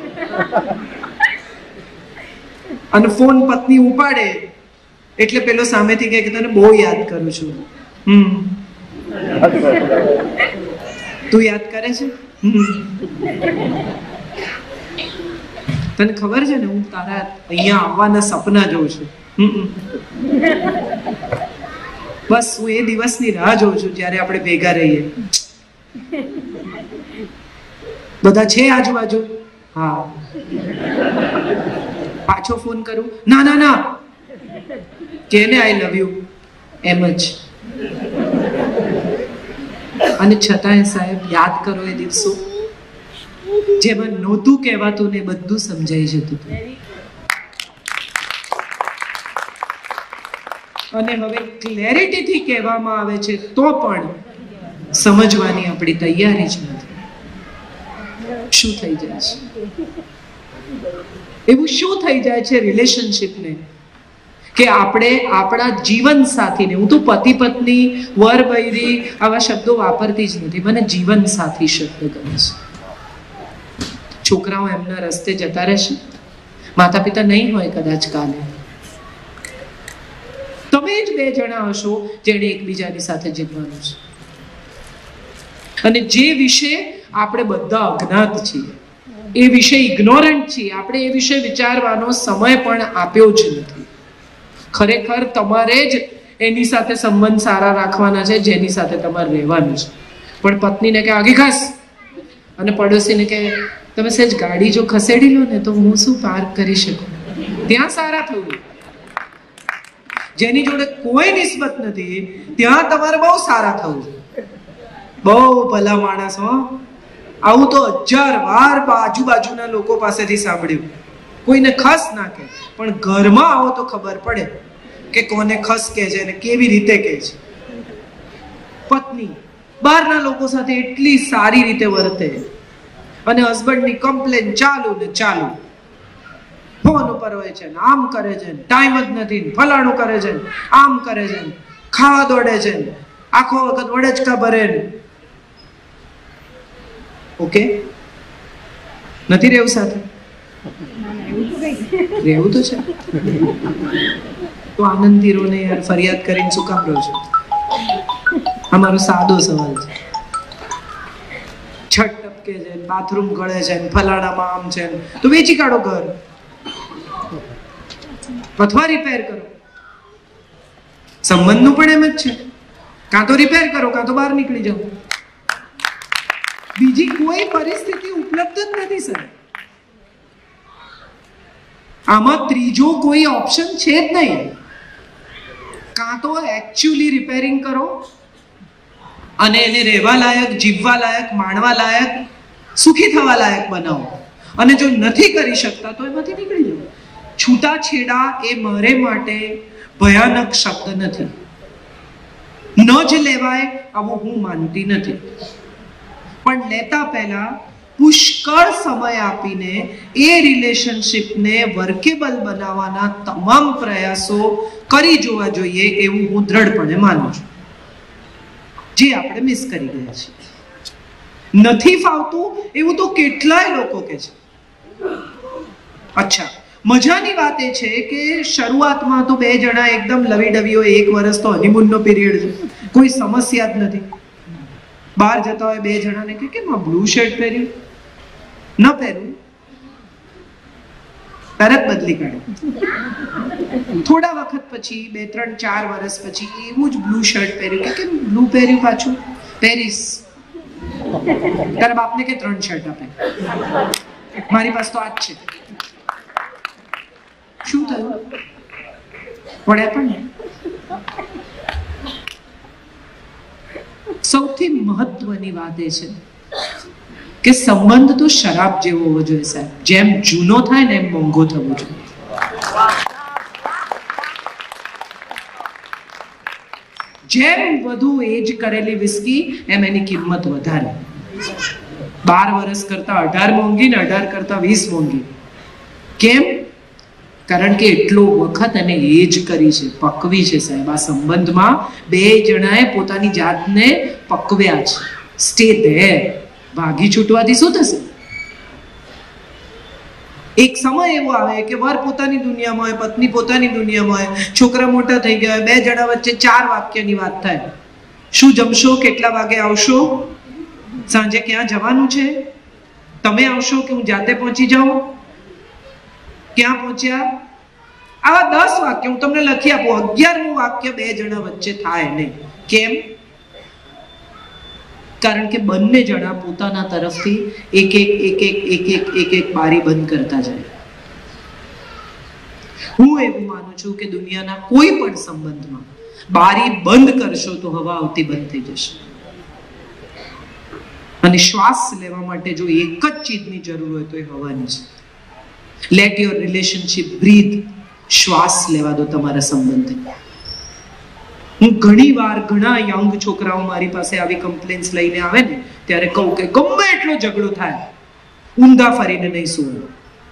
અને ફોન પત્ની ઉપાડે એટલે પેલો સામેથી કહે કે તને બહુ યાદ કરું છું. હમ તું યાદ કરે છે? તને ખબર છે ને હું તારા અહીંયા આવવાના સપના જોઉં છું. બસ હું એ દિવસની રાહ જોઉં છું જ્યારે આપણે ભેગા રહીએ. બધા છે આજુબાજુ? હા. પાછો ફોન કરું? ના ના ના, કેને આઈ લવ યુ, એમ જ. અને છતાંય સાહેબ યાદ કરો એ દિવસો જેમાં નહોતું કહેવાતું ને બધું સમજાઈ જતું હતું. અને હવે ક્લેરિટીથી કહેવામાં આવે છે તો પણ સમજવાની આપણી તૈયારી જ નથી. શું થઈ જાય છે? એવું શું થઈ જાય છે રિલેશનશિપને કે આપણે આપણા જીવન સાથીને, હું તો પતિ પત્ની, વર બૈરી આવા શબ્દો વાપરતી જ નથી, મને જીવન સાથી શબ્દ ગમે છે. છોકરાઓ એમના રસ્તે જતા રહેશે, માતા પિતા નહીં હોય કદાચ કાલે, તમે જ બે જણા હશો જેને એકબીજાની સાથે જીવવાનું છે. અને જે વિશે આપણે બધા અજ્ઞાત છીએ, એ વિશે ઇગ્નોરન્ટ છીએ, આપણે એ વિશે વિચારવાનો સમય પણ આપ્યો જ નથી. ખરેખર તમારે જ એની સાથે સંબંધ સારા રાખવાના છે જેની સાથે તમારે રહેવાનું છે. પણ પત્નીને કે આગી ખાસ, અને પડોશીને કે તમે સહેજ ગાડી જો ખસેડી લો ને તો હું શું પાર્ક કરી શકું, ત્યાં સારા થવું. જેની જોડે કોઈ નિસ્બત નથી ત્યાં તમારે બહુ સારા થવું. બહુ ભલા માણસ હો. આવું તો હજાર વાર આજુબાજુના લોકો પાસેથી સાંભળ્યું. કોઈને ખસ ના કહે, પણ ઘરમાં આવો તો ખબર પડે કે કોને ખસ કહે છે અને કેવી રીતે કહે છે. પત્ની બહારના લોકો સાથે એટલી સારી રીતે વર્તે, અને હસબન્ડની કમ્પ્લેન ચાલુ ને ચાલુ, ફોન ઉપર હોય છે, આમ કરે છે, ટાઈમ જ નથી, ફલાણું કરે છે, આમ કરે છે, ખાવા દોડે છે, આખો વખત વડેચકા ભરે. ઓકે, નથી રહેવું સાથે? રહેવું તો છે. તો આનંદથી રો ને યાર, ફરિયાદ કરીને શું કામ રહો છો? અમારો સાદો સવાલ છે. છત ટપકે છે, બાથરૂમ ગળે છે, ફલાણામાં આમ છે, તો વેચી કાઢો ઘર અથવા રિપેર કરો. સંબંધનું પણ એમ જ છે, કાં તો રિપેર કરો કાં તો બહાર નીકળી જાઓ. બીજી કોઈ પરિસ્થિતિ ઉપલબ્ધ જ નથી સર. આમાં ત્રીજો કોઈ ઓપ્શન છે જ નહીં. કાં તો એકચ્યુઅલી રિપેરિંગ કરો અને એને રહેવા લાયક, જીવવા લાયક, માણવા લાયક સુખી થવા લાયક બનાવો. અને જો નથી કરી શકતા તો એમાંથી નીકળી જાઓ. છૂટાછેડા એ મારે માટે ભયાનક શબ્દ નથી. ન જ લેવાય આવું હું માનતી નથી, પણ લેતા પહેલા પુષ્કળ સમય આપીને એ રિલેશનશિપને વર્કેબલ બનાવવાના તમામ પ્રયાસો કરી જોવા જોઈએ એવું હું દ્રઢપણે માનું છું, જે આપણે મિસ કરી ગયા છીએ. નથી ફાવતું એવું તો કેટલાય લોકો કહે છે. અચ્છા, મજાની વાત એ છે કે શરૂઆતમાં તો બે જણા એકદમ લવી ડવીઓ, એક વર્ષ તો હનીમૂનનો પીરિયડ છે, કોઈ સમસ્યા જ નથી. બહાર જતા હોય બે જણાને કે કેમ આ બ્લુ શર્ટ પહેર્યું, ન પહેર્યું, તરત બદલી કાઢે. થોડા વખત પછી, બે ત્રણ ચાર વર્ષ પછી એવું જ બ્લુ શર્ટ પહેર્યું કે કેમ બ્લુ પહેર્યું, પાછું પહેરીશ. તારા બાપને કે ત્રણ શર્ટ આપે, મારી પાસે તો આ જ છે. શું થયું? પડ્યા પણ ને. સૌથી મહત્વની વાત એ છે કે સંબંધ તો શરાબ જેવો હોવો જોઈએ સાહેબ. જેમ જૂનો થાય ને એમ મોંઘો થવો જોઈએ. જેમ વધુ એજ કરેલી વિસ્કી એમ એની કિંમત વધારે. બાર વર્ષ કરતા અઢાર મોંઘી ને અઢાર કરતા વીસ મોંઘી. કેમ? કારણ કે એટલો વખત એને એજ કરી છે, પકવી છે સાહેબ. આ સંબંધમાં બે જણાએ પોતાની જાતને પકવ્યા છે. Stay there. ભાગી છૂટવાથી શું થશે? એક સમય એવો આવે કે વર પોતાની દુનિયામાં હોય, પત્ની પોતાની દુનિયામાં હોય, છોકરા મોટા થઈ ગયા હોય, બે જણા વચ્ચે ચાર વાક્યની વાત થાય. શું જમશો? કેટલા વાગે આવશો? સાંજે ક્યાં જવાનું છે? તમે આવશો કે હું જાતે પહોંચી જાઉં? ક્યાં પહોંચ્યા? આવા દસ વાક્ય હું તમને લખી આપું. અગિયારમું વાક્ય બે જણા વચ્ચે થાય નહીં. કેમ? કારણ કે બંને જણા પોતાના તરફથી એક એક એક એક એક એક એક એક બારી બંધ કરતા જાય. હું એવું માનું છું કે દુનિયાના કોઈ પણ સંબંધમાં બારી બંધ કરશો તો હવા આવતી બંધ થઈ જશે. અને શ્વાસ લેવા માટે જો એક જ ચીજની જરૂર હોય તો એ હવાની છે. Let your relationship breathe. શ્વાસ લેવા દો તમારા સંબંધને. હું ઘણી વાર ઘણા યંગ છોકરાઓ મારી પાસે આવી કમ્પ્લેન્ટ્સ લઈને આવે ને ત્યારે કહું કે ગમે એટલો ઝઘડો થાય, ઊંધા ફરીને નહીં સુવાનું.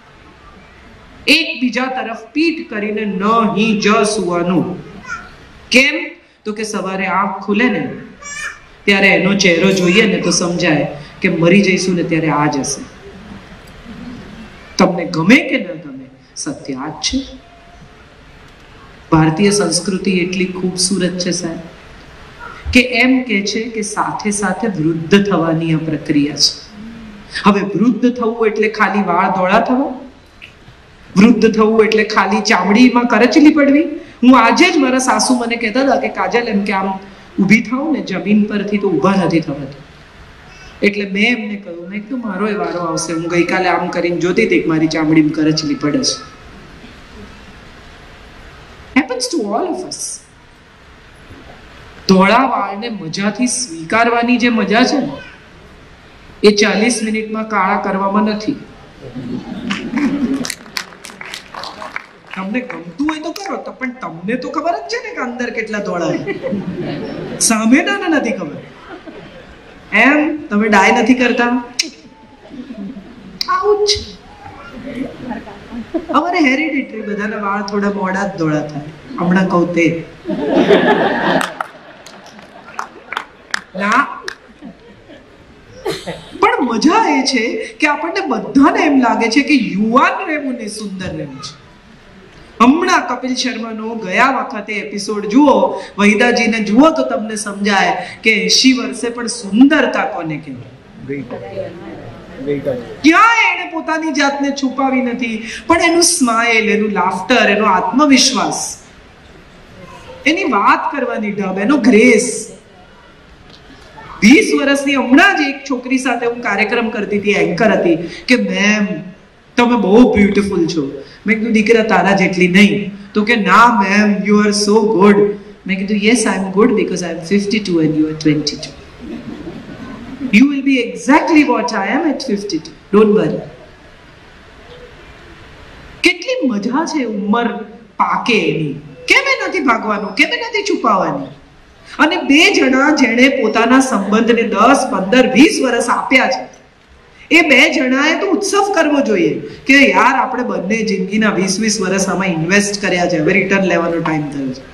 એકબીજા તરફ પીઠ કરીને નહીં જ સુવાનું. કેમ? તો કે સવારે આંખ ખુલે ને ત્યારે એનો ચહેરો જોઈએ ને તો સમજાય કે મરી જઈશું ને ત્યારે આ જ હશે. તમને ગમે કે ન ગમે, સત્ય આ જ છે. ભારતીય સંસ્કૃતિ એટલી ખૂબસૂરત છે સાહેબ કે એમ કે છે કે સાથે સાથે વૃદ્ધ થવાની આ પ્રક્રિયા છે. હવે વૃદ્ધ થવું એટલે ખાલી વાળ ધોળા થવા? વૃદ્ધ થવું એટલે ખાલી ચામડીમાં કરચલી પડવી? હું આજે જ મારા સાસુ મને કહેતા હતા કે કાજલ એમ કે આમ ઊભી થાઉં ને જમીન પરથી તો ઊભા નથી થવાતું. એટલે મેં એમને કહ્યું, મેં કીધું મારો એ વારો આવશે. હું ગઈકાલે આમ કરીને જોતી હતી કે મારી ચામડીમાં કરચલી પડે છે. happens to all of us. ધોળા વાળને મજાથી સ્વીકારવાની જે મજા છે ને એ ચાલીસ મિનિટમાં કાળા કરવામાં નથી. તમને ગમતું હોય તો કરો, તો પણ તમને તો ખબર જ છે ને કે અંદર કેટલા ધોળા છે. સામેના નથી ખબર. એમ તમે ડાય નથી કરતા? આવું જ અમારે હેરિડિટરી બધાના વાળ થોડા મોડા જ ધોળા થાય. હમણાં કહું તે ના, પણ મજા એ છે કે આપણને બધાને એમ લાગે છે કે યુવાન રહેવું ને સુંદર રહેવું છે. હમણાં કપિલ શર્માનો ગયા વખતે એપિસોડ જુઓ, વહીદાજીને જુઓ તો તમને સમજાય કે એંશી વર્ષે પણ સુંદરતા કોને કહેવાય. ક્યાં એને પોતાની જાતને છુપાવી નથી, પણ એનું સ્માઇલ, એનું લાફ્ટર, એનો આત્મવિશ્વાસ, એની વાત કરવાની ઢબ, એનો ગ્રેસ. વીસ વર્ષની હમણાં જ એક છોકરી સાથે હું કાર્યક્રમ કરતી હતી, એન્કર હતી, કે મેમ તમે બહુ બ્યુટીફુલ છો. મેં કીધું દીકરા તારા જેટલી નહીં. તો કે ના ma'am you are so good. મેં કીધું yes I am good because I am fifty two and you are twenty two. You will be exactly what I am at fifty-two. Don't worry. કેટલી મજા છે ઉંમર પાકે એની. કેમ નથી ભાગવાનું, કેમ નથી છુપાવવાની. અને બે જણા જેણે પોતાના સંબંધને દસ પંદર વીસ વર્ષ આપ્યા છે, એ બે જણાએ તો ઉત્સવ કરવો જોઈએ કે યાર આપણે બંને જિંદગીના વીસ વીસ વર્ષ આમાં ઇન્વેસ્ટ કર્યા છે, હવે રિટર્ન લેવાનો ટાઈમ થયો છે.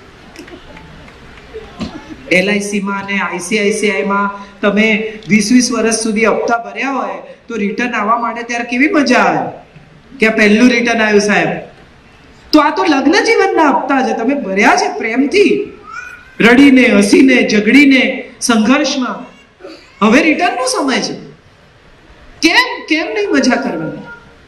એલઆઈસી માં અને આઈસીઆઈસીઆઈ માં તમે વીસ વીસ વર્ષ સુધી હપ્તા ભર્યા હોય તો રિટર્ન આવવા માટે ત્યારે કેવી મજા આવે કે પહેલું રિટર્ન આવ્યું સાહેબ. તો આ તો લગ્ન જીવનના હપ્તા છે, તમે ભર્યા છે પ્રેમથી, રડીને હસીને ઝઘડીને સંઘર્ષમાં. હવે રિટર્નનો સમય છે. કેમ કેમ નહીં મજા કરવાની.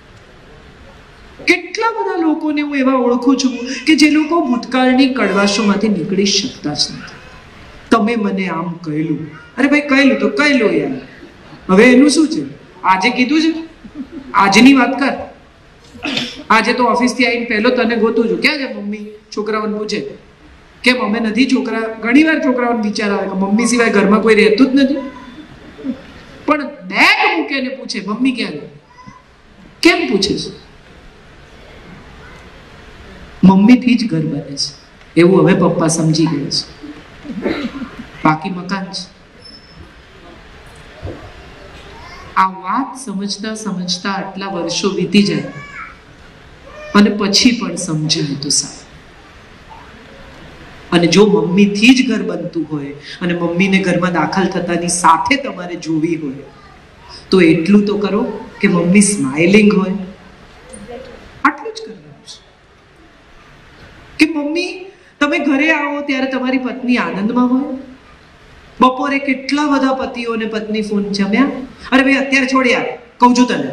કેટલા બધા લોકોને હું એવા ઓળખું છું કે જે લોકો ભૂતકાળની કડવાશોમાંથી નીકળી શકતા જ નથી. તમે મને આમ કહેલું, અરે ભાઈ કહેલું તો કહેલું યાર, હવે એનું શું છે? આજે કીધું છે, આજની વાત કર. આજે તો ઓફિસથી આવીને પહેલો તને ગોતું છું, ક્યાં છે મમ્મી? છોકરાઓને પૂછે કેમ અમે નથી છોકરા. ઘણી વાર છોકરાઓને વિચાર આવે કે મમ્મી સિવાય ઘરમાં કોઈ રહેતું જ નથી. પણ બેગ મૂકીને પૂછે મમ્મી ક્યાં છે? કેમ પૂછે છે? મમ્મીથી જ ઘર બને છે એવું હવે પપ્પા સમજી ગયા છે. બાકી મકાન છે. આ વાત સમજતા સમજતા આટલા વર્ષો વીતી જાય અને પછી પણ સમજાય તો સારું. અને જો મમ્મીથી જ ઘર બનતું હોય અને મમ્મીને ઘરમાં દાખલ થતાની સાથે તમારે જોવી હોય તો એટલું તો કરો કે મમ્મી સ્માઇલિંગ હોય. આટલું જ કરવાનું છે કે મમ્મી તમે ઘરે આવો ત્યારે તમારી પત્ની આનંદમાં હોય. બપોરે કેટલા બધા પતિઓ અને પત્ની ફોન જમ્યા? અરે ભાઈ અત્યારે છોડ્યા, કહું છું તને.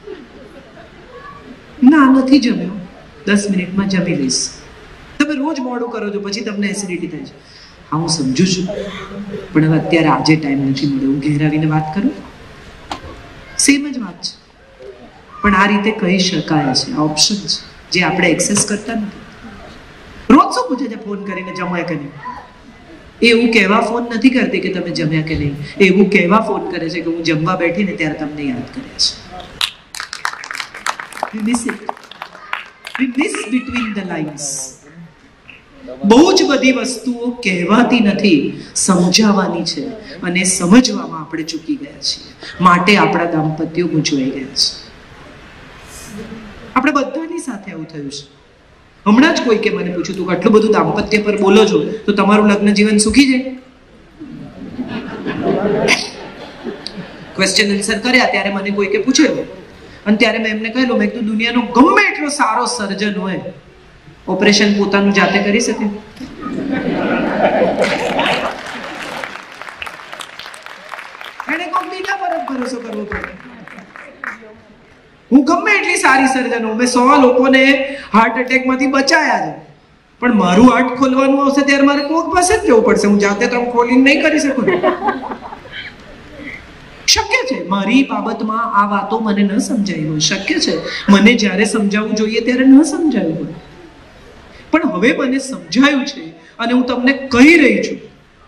ના નથી જમ્યો, દસ મિનિટમાં જમી લઈશ. તમે રોજ મોડું કરો છો પછી તમને એસિડિટી થાય છે. હા હું સમજુ છું, પણ હવે અત્યારે આજે ટાઈમ નથી મળ્યો, હું ઘેર આવીને વાત કરું. સેમ જ વાત છે, પણ આ રીતે કહી શકાય છે. આ ઓપ્શન છે જે આપણે એક્સેસ કરતા નથી. રોજ શું પૂછે છે ફોન કરીને જમ્યા કે નહીં? એવું કહેવા ફોન નથી કરતી કે તમે જમ્યા કે નહીં, એવું કહેવા ફોન કરે છે કે હું જમવા બેઠી ને ત્યારે તમને યાદ કરે છે. We miss it. We miss between the lines. બહુ જ બધી વસ્તુઓ કહેવાતી નથી, સમજાવવાની છે, અને સમજવામાં આપણે ચૂકી ગયા છીએ. માટે આપણા દાંપત્યો ગૂંચવાઈ ગયા છે. આપણે બધાની સાથે આવું થયું છે. હમણાં જ કોઈ કે મને પૂછ્યું તું આટલું બધું દાંપત્ય પર બોલો છો તો તમારું લગ્ન જીવન સુખી છે? ક્વેશ્ચન આન્સર કર્યા ત્યારે મને કોઈ કે પૂછેલું અને ત્યારે મેં એમને કહેલું, મેં કીધું દુનિયાનો ગમે એટલો સારો સર્જન હોય ઓપરેશન પોતાનું જાતે કરી શકે? એને કોઈ બીજા પર ભરોસો કરવો પડે. હું ગમે એટલી સારી સર્જન હોઉં, મેં સો લોકોને હાર્ટ એટેક માંથી બચાયા છે, પણ મારું હાર્ટ ખોલવાનું આવશે ત્યારે મારે કોક પાસે જ જવું પડશે. હું જાતે તો ખોલીને નહીં કરી શકું. શક્ય છે મારી બાબતમાં આ વાતો મને ન સમજાઈ હોય, શક્ય છે મને જ્યારે સમજાવવું જોઈએ ત્યારે ન સમજાયું હોય, પણ હવે મને સમજાયું છે અને હું તમને કહી રહી છું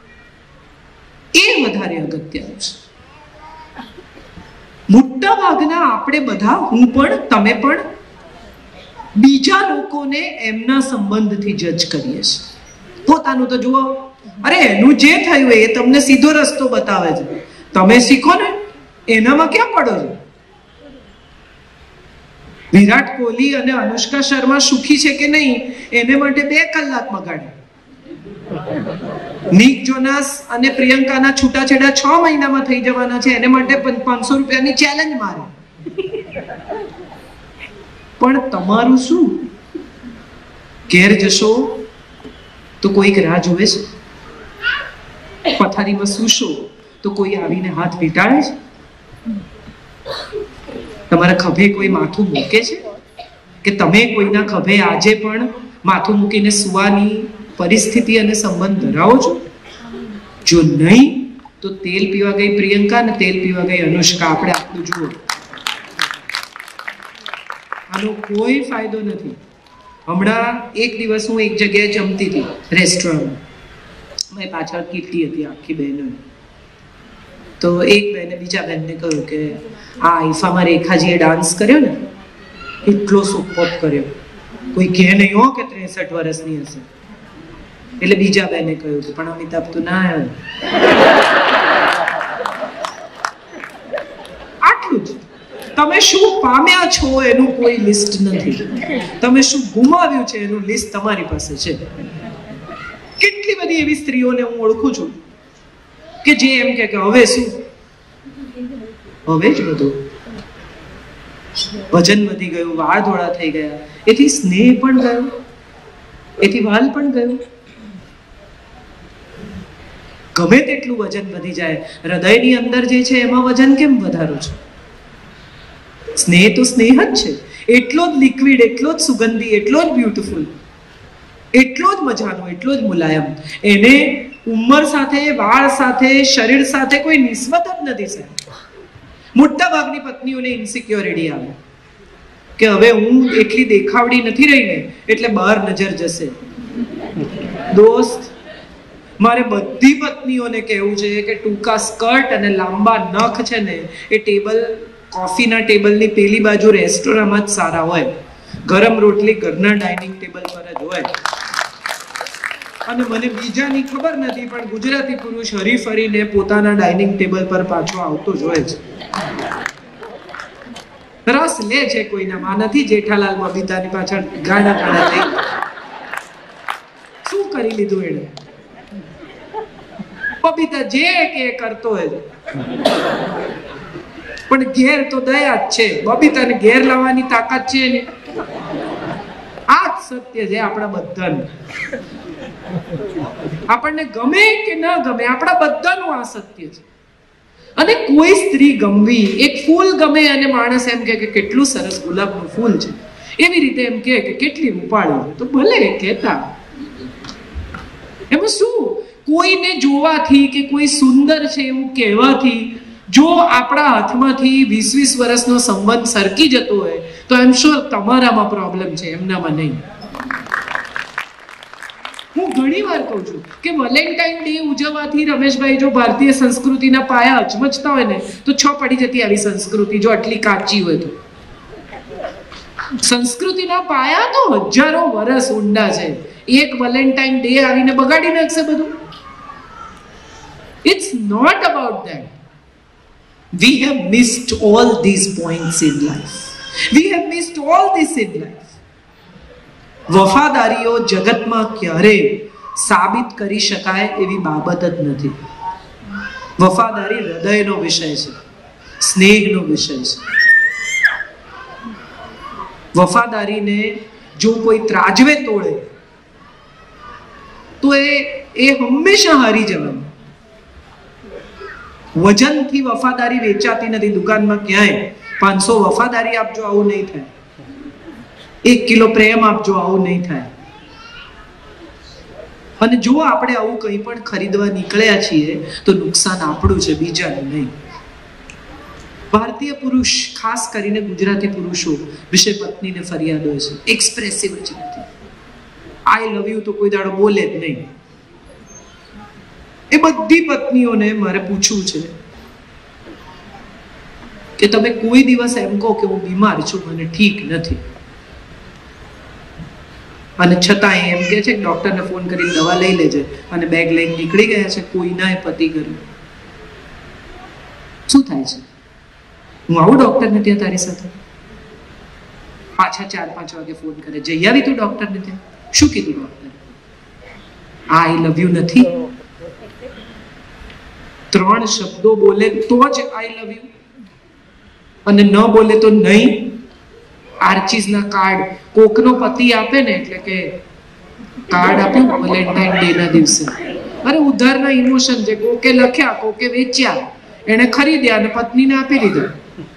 એ વધારે અગત્યનું છે. મોટા ભાગના આપણે બધા, હું પણ તમે પણ, બીજા લોકોને એમના સંબંધથી જજ કરીએ છીએ. પોતાનું તો જુઓ, અરે એનું જે થયું એ તમને સીધો રસ્તો બતાવે છે, તમે શીખો ને, એનામાં ક્યાં પડો છો? વિરાટ કોહલી અને અનુષ્કા શર્મા સુખી છે કે નહીં એને માટે બે કલાક બગાડે. નિક જોનાસ અને પ્રિયંકાના છૂટાછેડા છ મહિનામાં થઈ જવાના છે એને માટે પાંચસો રૂપિયાની ચેલેન્જ મારે. પણ તમારું શું? ઘેર જશો તો કોઈક રાહ જોવે છે, પથારીમાં સૂશો તો કોઈ આવીને હાથ વીંટાળે છે, તમારા ખભે કોઈ માથું મૂકે છે કે તમે કોઈના ખભે આજે પણ માથું મૂકીને સુવાની પરિસ્થિતિ અને સંબંધ ધરાવો છો? જો નહીં તો તેલ પીવા ગઈ પ્રિયંકા ને તેલ પીવા ગઈ અનુષ્કા. આપણે આટલું જુઓ, આનો કોઈ ફાયદો નથી. હમણાં એક દિવસ હું એક જગ્યાએ જમતી હતી રેસ્ટોરન્ટમાં, મારી પાછળ કીટી હતી આખી બહેનો. તો એક બેને બીજા બેનને કહ્યું કે આ આઈફામાં રેખાજીએ ડાન્સ કર્યો ને એટલો સુપર કર્યો, કોઈ કહે નહીં હો કે ત્રેસઠ વર્ષની હશે. એટલે બીજા બેને કહ્યું કે પણ અમિતાભ તો ના આવ્યો. આટલું જ. તમે શું પામ્યા છો એનું કોઈ લિસ્ટ નથી, તમે શું ગુમાવ્યું છે એનું લિસ્ટ તમારી પાસે છે. કેટલી બધી એવી સ્ત્રીઓને હું ઓળખું છું કે જે એમ કે હવે શું, હવે જ બધું વજન વધી ગયું, વાળ ધોળા થઈ ગયા, એથી સ્નેહ પણ ગયો, એથી વાલ પણ ગયું. ગમે તેટલું વજન વધી જાય, હૃદયની અંદર જે છે એમાં વજન કેમ વધારો છે? સ્નેહ તો સ્નેહ જ છે, એટલો જ લિક્વિડ, એટલો જ સુગંધી, એટલો જ બ્યુટીફુલ, એટલો જ મજાનો, એટલો જ મુલાયમ. એને ઉંમર સાથે, વાળ સાથે, શરીર સાથે કોઈ નિસ્બત જ નથી સાહેબ. મોટા ભાગની પત્નીઓને ઇન્સિક્યોરિટી આવે કે હવે હું એટલી દેખાવડી નથી રહી ને એટલે બહાર નજર જશે. દોસ્ત, મારે બધી પત્નીઓને કહેવું છે કે ટૂંકા સ્કર્ટ અને લાંબા નખ છે ને એ ટેબલ, કોફીના ટેબલની પેલી બાજુ રેસ્ટોરન્ટમાં જ સારા હોય. ગરમ રોટલી ઘરના ડાઇનિંગ ટેબલ પર જ હોય. અને મને બીજાની ખબર નથી પણ ગુજરાતી પુરુષ હરી ફરીને પોતાના ડાઇનિંગ ટેબલ પર પાછો આવતો જ હોય છે. રસ લે છે કોઈનામાં. નથી જેઠાલાલ બબીતાની પાછળ ગાડા ગાડા થઈ. શું કરી લીધું એને? બબીતા જે કે કરતો હોય, પણ ઘેર તો દયા જ છે. બબીતાને ઘેર લાવવાની તાકાત છે ને. આ જ સત્ય છે આપણા બધાનું. આપણને ગમે કે ન ગમે, આપણા બધાનું આ સત્ય છે. અને કોઈ સ્ત્રી ગમવી, એક ફૂલ ગમે અને માણસ એમ કે કેટલું સરસ ગુલાબનું ફૂલ છે, એવી રીતે એમ કે કેટલી રૂપાળી, તો ભલે કહેતા. એમાં શું? કોઈને જોવાથી કે કોઈ સુંદર છે એવું કહેવાથી જો આપણા હાથમાંથી વીસ વીસ વર્ષનો સંબંધ સરકી જતો હોય તો એમ શ્યોર તમારામાં પ્રોબ્લેમ છે, એમનામાં નહીં. હું ઘણી વાર કહું છું કે વેલેન્ટાઇન ડે ઉજવવાથી રમેશભાઈ જો ભારતીય સંસ્કૃતિના પાયા અચમચતા હોય ને તો છ પડી જતી આવી સંસ્કૃતિ જો આટલી કાચી હોય તો. સંસ્કૃતિના પાયા તો હજારો વર્ષ ઊંડા છે. એક વેલેન્ટાઇન ડે આવીને બગાડી નાખશે બધું. It's not about that. We have missed all these points in life. We have missed all this in life. વફાદારીઓ જગતમાં ક્યારે સાબિત કરી શકાય એવી બાબત જ નથી. વફાદારી હૃદયનો વિષય છે, સ્નેહનો વિષય છે. વફાદારીને જો કોઈ ત્રાજવે તોડે તો એ એ હંમેશા હારી જવાનું. વજનથી વફાદારી વેચાતી નથી. દુકાનમાં ક્યાંય પાંચસો વફાદારી આપજો, આવું નહીં થાય. એક કિલો પ્રેમ આપજો, આવું નહીં થાય. અને જો આપણે આવું કંઈ પણ ખરીદવા નીકળ્યા છીએ તો નુકસાન આપણું છે, બીજાનું નહીં. ભારતીય પુરુષ, ખાસ કરીને ગુજરાતી પુરુષો વિશે પત્નીને ફરિયાદો છે, એક્સપ્રેસિવ જ નથી. આઈ લવ યુ તો કોઈ દાડો બોલે જ નહીં. એ બધી પત્નીઓને મારે પૂછવું છે કે તમે કોઈ દિવસ એમ કહો કે હું બીમાર છું, મને ઠીક નથી, અને છતાં એમ કે છે કે ડોક્ટરને ફોન કરીને દવા લઈ લેજે, અને બેગ લઈને નીકળી ગયા છે કોઈના પતિ ઘરે. શું થાય છે? હું આવું ડોક્ટરને ત્યાં તારી સાથે? પાછા ચાર પાંચ વાગે ફોન કરે, જઈ આવી તું ડોક્ટરને ત્યાં? શું કીધું ડોક્ટરે? આઈ લવ યુ નથી. ત્રણ શબ્દો બોલે તો જ આઈ લવ યુ, અને ન બોલે તો નહીં. આર્ચીસના કાર્ડ કોકનો પતિ આપે ને એટલે કે કાર્ડ આપ્યું વેલેન્ટાઇન ડે ના દિવસે. અરે ઉધારના ઇમોશન છે. કોકે લખ્યા, કોકે વેચ્યા, એને ખરીદ્યા અને પત્નીને આપી દીધા.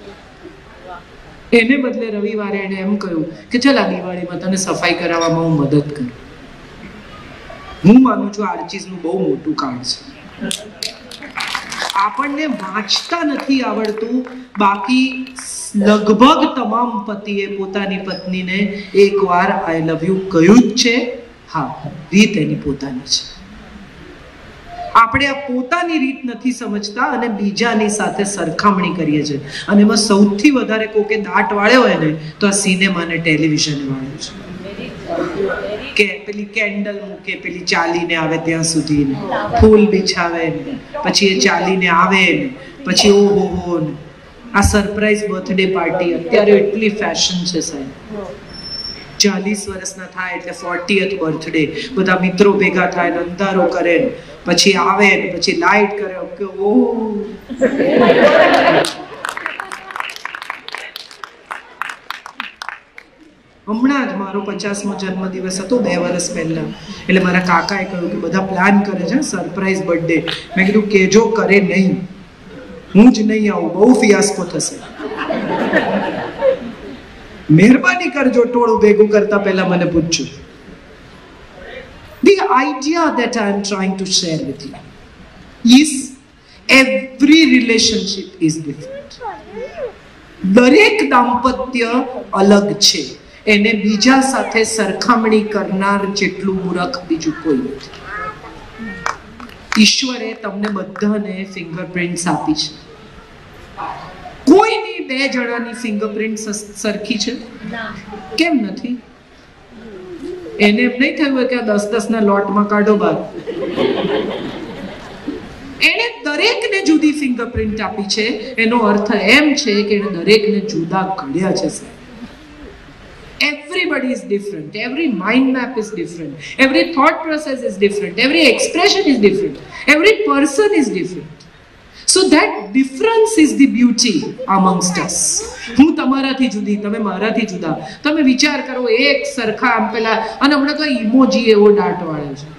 એને બદલે રવિવારે એને એમ કહ્યું કે ચાલ આ દિવાળીમાં તને સફાઈ કરાવવામાં હું મદદ કરું. હું માનું છું આર્ચીસનું બહુ મોટું કાર્ડ છે. આપણને વાંચતા નથી આવડતું, બાકી લગભગ તમામ પતિએ પોતાની પત્નીને એકવાર આઈ લવ યુ કહ્યું જ છે. હા, રીત એની પોતાની છે. આપણે આ પોતાની રીત નથી સમજતા અને બીજાની સાથે સરખામણી કરીએ છીએ. અને એમાં સૌથી વધારે કોકે દાટ વાળ્યો હોય ને તો આ સિનેમા ને ટેલિવિઝન વાળ્યું છે. કે પેલી કેન્ડલ મૂકે, પેલી ચાલીને આવે ત્યાં સુધી ને ફૂલ બિછાવે ને પછી એ ચાલીને આવે ને પછી ઓહો હો ને આ સરપ્રાઈઝ બર્થડે પાર્ટી અત્યારે એટલી ફેશન છે સાહેબ. ચાલીસ વર્ષના થાય એટલે ફોર્ટીએથ બર્થડે, બધા મિત્રો ભેગા થાય ને અંધારો કરે ને પછી આવે ને પછી લાઈટ કરે કે ઓ હમણાં જ મારો પચાસમો જન્મદિવસ હતો બે વર્ષ પહેલા. એટલે મારા કાકાએ કહ્યું કે બધા પ્લાન કરે છે સરપ્રાઈઝ બર્થડે. મેં કીધું કેજો કરે નહીં, હું જ નહીં આવું, બહુ ફિયાસ્કો થશે. મહેરબાની કરજો ટોળું ભેગું કરતા પહેલા મને પૂછજો. The idea that I am trying to share with you is every relationship is different. દરેક દાંપત્ય અલગ છે. એને બીજા સાથે સરખામણી કરનાર જેટલું મૂર્ખ બીજું કોઈ નથી. ઈશ્વરે તમને બધાને ફિંગરપ્રિન્ટ્સ આપી છે. કોઈની બે જણાની ફિંગરપ્રિન્ટ સરખી છે? કેમ નથી? એને એમ નહીં થયું કે આ દસ દસ ના લોટમાં કાઢો બાર. એને દરેકને જુદી ફિંગરપ્રિન્ટ આપી છે. એનો અર્થ એમ છે કે એને દરેકને જુદા ઘડ્યા છે. Everybody is different. Every mind map is different. Every thought process is different. Every expression is different. Every person is different. So that difference is the beauty amongst us. હું તમારાથી જુદી, તમે મારાથી જુદા. તમે વિચાર કરો એક સરખા આમ પેલા, અને હમણાં તો ઇમોજી એવો દાટ વાળે છે.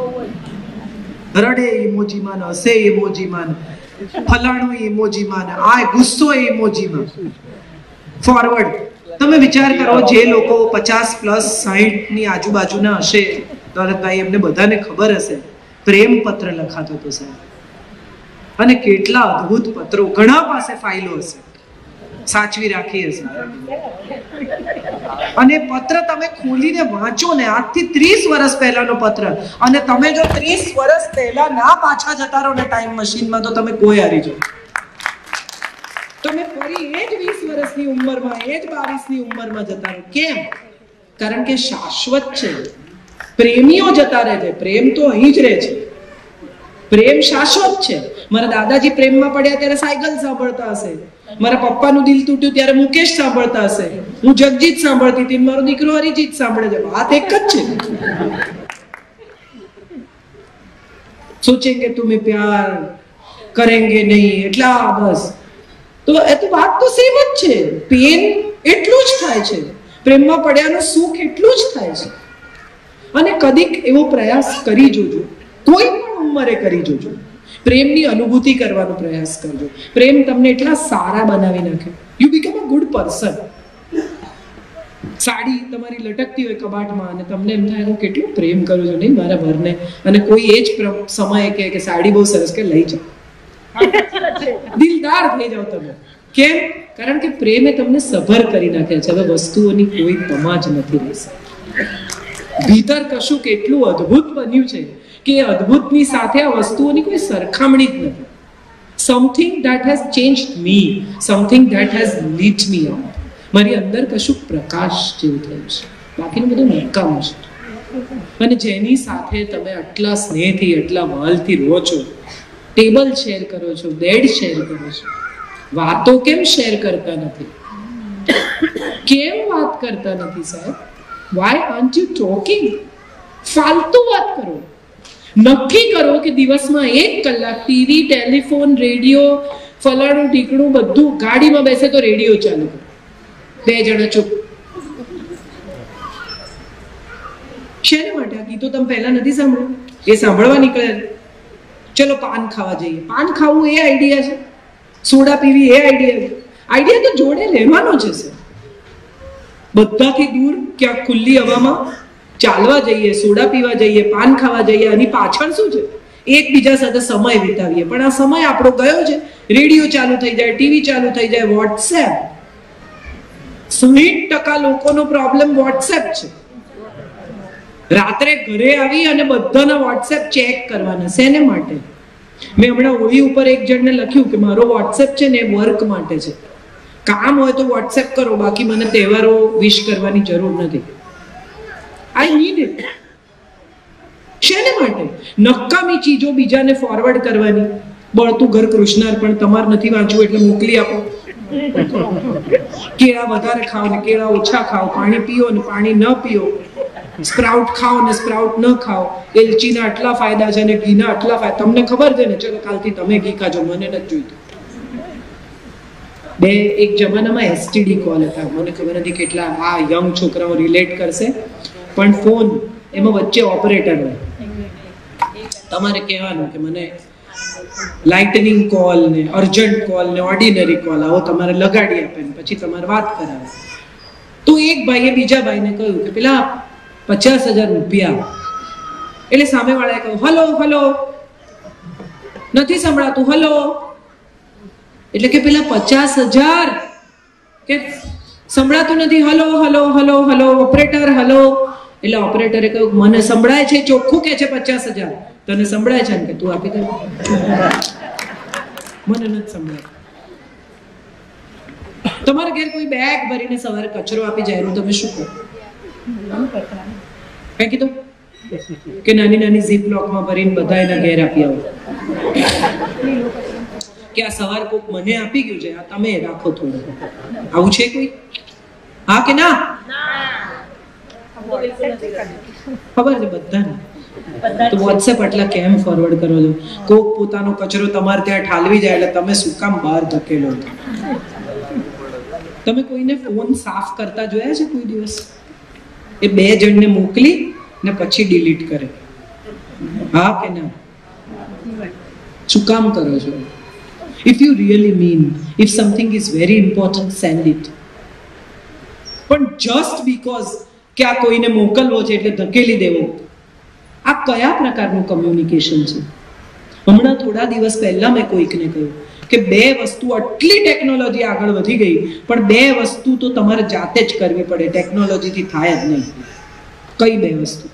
રડે ઇમોજીમાં, હસે ઇમોજીમાં, ફલાણું ઇમોજીમાં, આ ગુસ્સો ઇમોજીમાં. ફોરવર્ડ તમે વિચાર કરો, જે લોકો પચાસ પ્લસ સાહીઠ ની આજુબાજુના હશે, ભરતભાઈ એમને બધાને ખબર હશે પ્રેમ પત્ર લખાતો હતો સાહેબ. અને કેટલા અદ્ભુત પત્રો, ઘણા પાસે ફાઇલો હશે, સાચવી રાખી હશે. અને પત્ર તમે ખોલીને વાંચો ને, આજથી ત્રીસ વર્ષ પહેલાનો પત્ર, અને તમે જો ત્રીસ વર્ષ પહેલા ના પાછા જતા રહો ને ટાઈમ મશીનમાં, તો તમે કોઈ હારી જાઓ. તમે ફરી એ જ વીસ વર્ષની ઉંમરમાં, એ જ બાવીસની ઉંમરમાં જતા રહો. કેમ? કારણ કે શાશ્વત છે. પ્રેમીઓ જતા રહે છે, પ્રેમ તો અહીં જ રહે છે. પ્રેમ શાશ્વત છે. મારા દાદાજી પ્રેમમાં પડ્યા ત્યારે સાયકલ સાંભળતા હશે. મારા પપ્પાનું દિલ તૂટ્યું ત્યારે મુકેશ સાંભળતા હશે. હું જગજીત સાંભળતી હતી, મારો દીકરો હરિજીત સાંભળે છે. વાત એક જ છે. સોચેંગે તુમે પ્યાર કરેંગે નહીં, એટલા બસ. તો એ તો વાત તો સેમ જ છે. પેન એટલું જ થાય છે, પ્રેમમાં પડ્યાનું સુખ એટલું જ થાય છે. અને કદીક એવો પ્રયાસ કરી જોજો, કોઈ પણ ઉંમરે કરી જોજો. પ્રેમની અનુભૂતિ કરવાનો પ્રયાસ કરજો. પ્રેમ તમને એટલા સારા બનાવી નાખે. You become a good person. Sari તમારી લટકતી હોય કબાટમાં અને તમને એમ થાય હું કેટલું પ્રેમ કરું છું નહીં મારા વરને, અને કોઈ એ જ સમયે કહે કે સાડી બહુ સરસ, કે લઈ જાઓ. દિલદાર થઈ જાવ તમે. કેમ? કારણ કે પ્રેમે તમને સભર કરી નાખ્યા છે. હવે વસ્તુઓની કોઈ તમાજ નથી રહેશે. ભીતર કશું કેટલું અદ્ભુત બન્યું છે કે અદ્ભુતની સાથે આ વસ્તુઓની કોઈ સરખામણી જ નથી. Something that has changed me, something that has lit me up. મારી અંદર કશું પ્રકાશ જેવું થયું છે, બાકીનું બધું નકામ છે. અને જેની સાથે તમે આટલા સ્નેહથી, આટલા વાલથી રહો છો, ટેબલ શેર કરો છો, બેડ શેર કરો છો, વાતો કેમ શેર કરતા નથી? કેમ વાત કરતા નથી સાહેબ? Why aren't you talking? ફાલતુ વાત કરો. નક્કી કરો કે દિવસમાં એક કલાક ટીવી, ટેલિફોન, રેડિયો, ફલાણું ઢીકણું બધું, ગાડીમાં બેસે તો રેડિયો ચાલુ કરો, બે જણા ચૂપ. શેના માટે? આ ગીતો તમે પહેલા નથી સાંભળ્યું? એ સાંભળવા નીકળ્યા. ચલો પાન ખાવા જઈએ. પાન ખાવું એ આઈડિયા છે? સોડા પીવી એ આઈડિયા છે? આઈડિયા તો જોડે રહેવાનો છે સર. બધાથી દૂર ક્યાંક ખુલ્લી હવામાં ચાલવા જઈએ, સોડા પીવા જઈએ, પાન ખાવા જઈએ. આની પાછળ શું છે? એકબીજા સાથે સમય વિતાવીએ. પણ આ સમય આપણો ગયો છે. રેડિયો ચાલુ થઈ જાય, ટીવી ચાલુ થઈ જાય, વોટ્સએપ. સાહીઠ ટકા લોકોનો પ્રોબ્લેમ વોટ્સએપ છે. રાત્રે ઘરે આવી અને બધાના વોટ્સએપ ચેક કરવાના. શેને માટે? મેં હમણાં હોળી ઉપર એક જણને લખ્યું કે મારો વોટ્સએપ છે ને વર્ક માટે છે. કામ હોય તો વોટ્સએપ કરો, બાકી મને તહેવારો વિશ કરવાની જરૂર નથી. I need it. શેને માટે? નકામી ચીજો બીજાને ફોરવર્ડ કરવાની. બળતું ઘર કૃષ્ણાર્પણ, તમારે નથી વાંચવું એટલે મોકલી આપો. કેળા વધારે ખાઓ ને કેળા ઓછા ખાઓ, પાણી પીઓ ને પાણી ન પીઓ, સ્પ્રાઉટ ખાઓ ને સ્પ્રાઉટ ન ખાઓ, એલચીના આટલા ફાયદા છે ને ઘીના આટલા ફાયદા. તમને ખબર છે ને, ચલો કાલથી તમે ઘી ખાજો, મને નથી જોઈતું. બે એક જમાનામાં એસટીડી કોલ હતા, મને ખબર નથી કેટલા આ યંગ છોકરાઓ રિલેટ કરશે, પણ ફોન એમાં વચ્ચે ઓપરેટર હોય. તમારે કહેવાનું કે મને લાઇટનિંગ કોલ ને અર્જન્ટ કોલ ને ઓર્ડિનરી કોલ આવો તમારે લગાડી આપે ને પછી તમારે વાત કરાવે. તો એક ભાઈએ બીજા ભાઈને કહ્યું કે પેલા પચાસ હજાર રૂપિયા. એટલે સામેવાળાએ કહ્યું હલો હલો, નથી સંભળાતું, હલો. એટલે કે પેલા પચાસ હજાર કે સંભળાતું નથી, hello hello hello hello operator hello. એટલે ઓપરેટરે કહ્યું મને સંભળાય છે, ચોખ્ખું કે છે પચાસ હજાર. તને સંભળાય છે ને? કે તું આપી દે. મને નથી સંભળાય. તમારા ઘેર કોઈ બેગ ભરીને સવારે કચરો આપી જાય, તમે શું કરો? કઈ કીધું કે નાની નાની ઝીપ લોકમાં ભરીને બધા એના ઘેર આપી આવો. કે આ સવાર કોક મને આપી ગયું છે, આ તમે રાખો થોડું. આવું છે કોઈ? હા કે ના? ખબર છે બધાને. તો વોટ્સએપ આટલા કેમ ફોરવર્ડ કરો છો? કોક પોતાનો કચરો તમારે ત્યાં ઠાલવી જાય એટલે તમે શું કામ બહાર ધકેલો? તમે કોઈને ફોન સાફ કરતા જોયા છે કોઈ દિવસ? એ બે જણને મોકલી ને પછી ડિલીટ કરે. હા કે ના? શું કામ કરો છો? If you really mean, if something is very important, send it. પણ just because કે આ કોઈને મોકલવો છે એટલે ધકેલી દેવો, આ કયા પ્રકારનું કમ્યુનિકેશન છે? હમણાં થોડા દિવસ પહેલા મેં કોઈકને કહ્યું કે બે વસ્તુ, આટલી ટેકનોલોજી આગળ વધી ગઈ, પણ બે વસ્તુ તો તમારે જાતે જ કરવી પડે, ટેકનોલોજીથી થાય જ નહીં. કઈ બે વસ્તુ?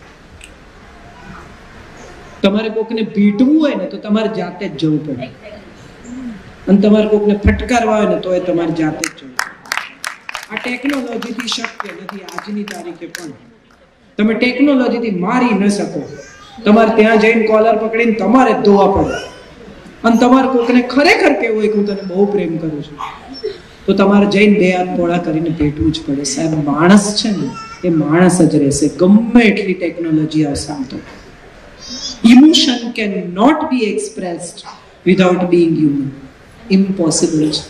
તમારે કોકને ભીટવું હોય ને તો તમારે જાતે જ જવું પડે, અને તમારે કોકને ફટકારવા હોય ને તો એ તમારે જાતે જ જવું. આ ટેકનોલોજીથી શક્ય નથી. આજની તારીખે પણ તમે ટેકનોલોજીથી મારી ન શકો. તમારે ત્યાં જઈને કોલર પકડીને તમારે જ ધોવા પડે. અને તમારે કોકને ખરેખર કહેવું હોય કે હું તને બહુ પ્રેમ કરું છું, તો તમારે જઈને બે હાથ પોળા કરીને ભેટવું જ પડે. સાહેબ, માણસ છે ને એ માણસ જ રહેશે, ગમે એટલી ટેકનોલોજી આવશે. આમ તો emotion can not be expressed without being human. Impossible છે.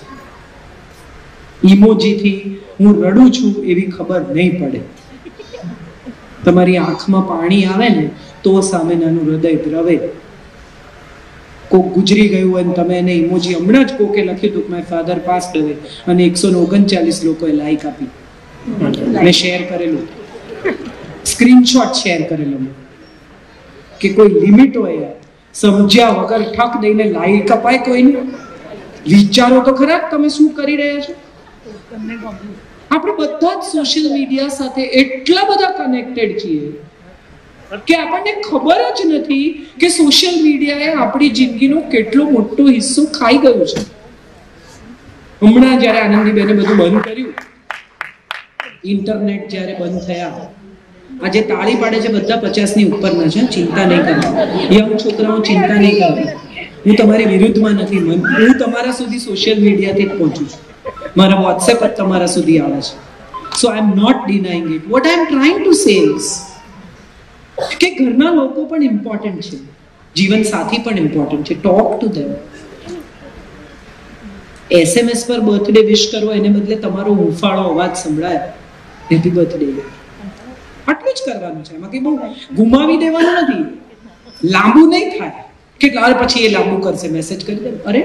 ઇમોજીથી હું રડું છું એવી ખબર નહીં પડે. તમારી આંખમાં પાણી આવે ને તો સામેનાનું હૃદય દ્રવે. કોક ગુજરી ગયું હોય ને તમે એને ઇમોજી, હમણાં જ કોકે લખ્યું હતું માય ફાધર પાસ્ડ અવે, અને એકસો ને ઓગણચાલીસ લોકોએ લાઈક આપી, મેં શેર કરેલું, સ્ક્રીનશોટ શેર કરેલો. કે કોઈ લિમિટ હોય, સમજ્યા વગર ઠક દઈને લાઈક અપાય કોઈને? વિચારો તો ખરા તમે શું કરી રહ્યા છો. આપણે બધા જ સોશિયલ મીડિયા સાથે એટલા બધા કનેક્ટેડ છીએ કે આપણને ખબર જ નથી કે સોશિયલ મીડિયાએ આપણી જિંદગીનો કેટલો મોટો હિસ્સો ખાઈ ગયો છે. હમણાં જ્યારે આનંદીબેને બધું બંધ કર્યું, ઇન્ટરનેટ જ્યારે બંધ થયા, આજે તાળી પાડે છે બધા પચાસ ની ઉપરના છે. ચિંતા નહીં કરવાની, યંગ છોકરાઓ ચિંતા નહીં કરવાની. હું તમારી વિરુદ્ધમાં નથી, હું તમારા સુધી સોશિયલ મીડિયાથી જ પહોંચું છું. મારા વોટ્સએપ જ તમારા સુધી આવે છે. So I am not denying it. What I am trying to say is કે ઘરના લોકો પણ ઇમ્પોર્ટન્ટ છે, જીવન સાથી પણ ઇમ્પોર્ટન્ટ છે. Talk to them. એસએમએસ પર બર્થડે વિશ કરો એને બદલે તમારો હૂંફાળો અવાજ સંભળાય, હેપી બર્થડે, આટલું જ કરવાનું છે. એમાં કઈ બહુ ગુમાવી દેવાનું નથી. લાંબુ નહીં થાય કેટલા પછી એ લાંબુ કરશે, મેસેજ કરી દે. અરે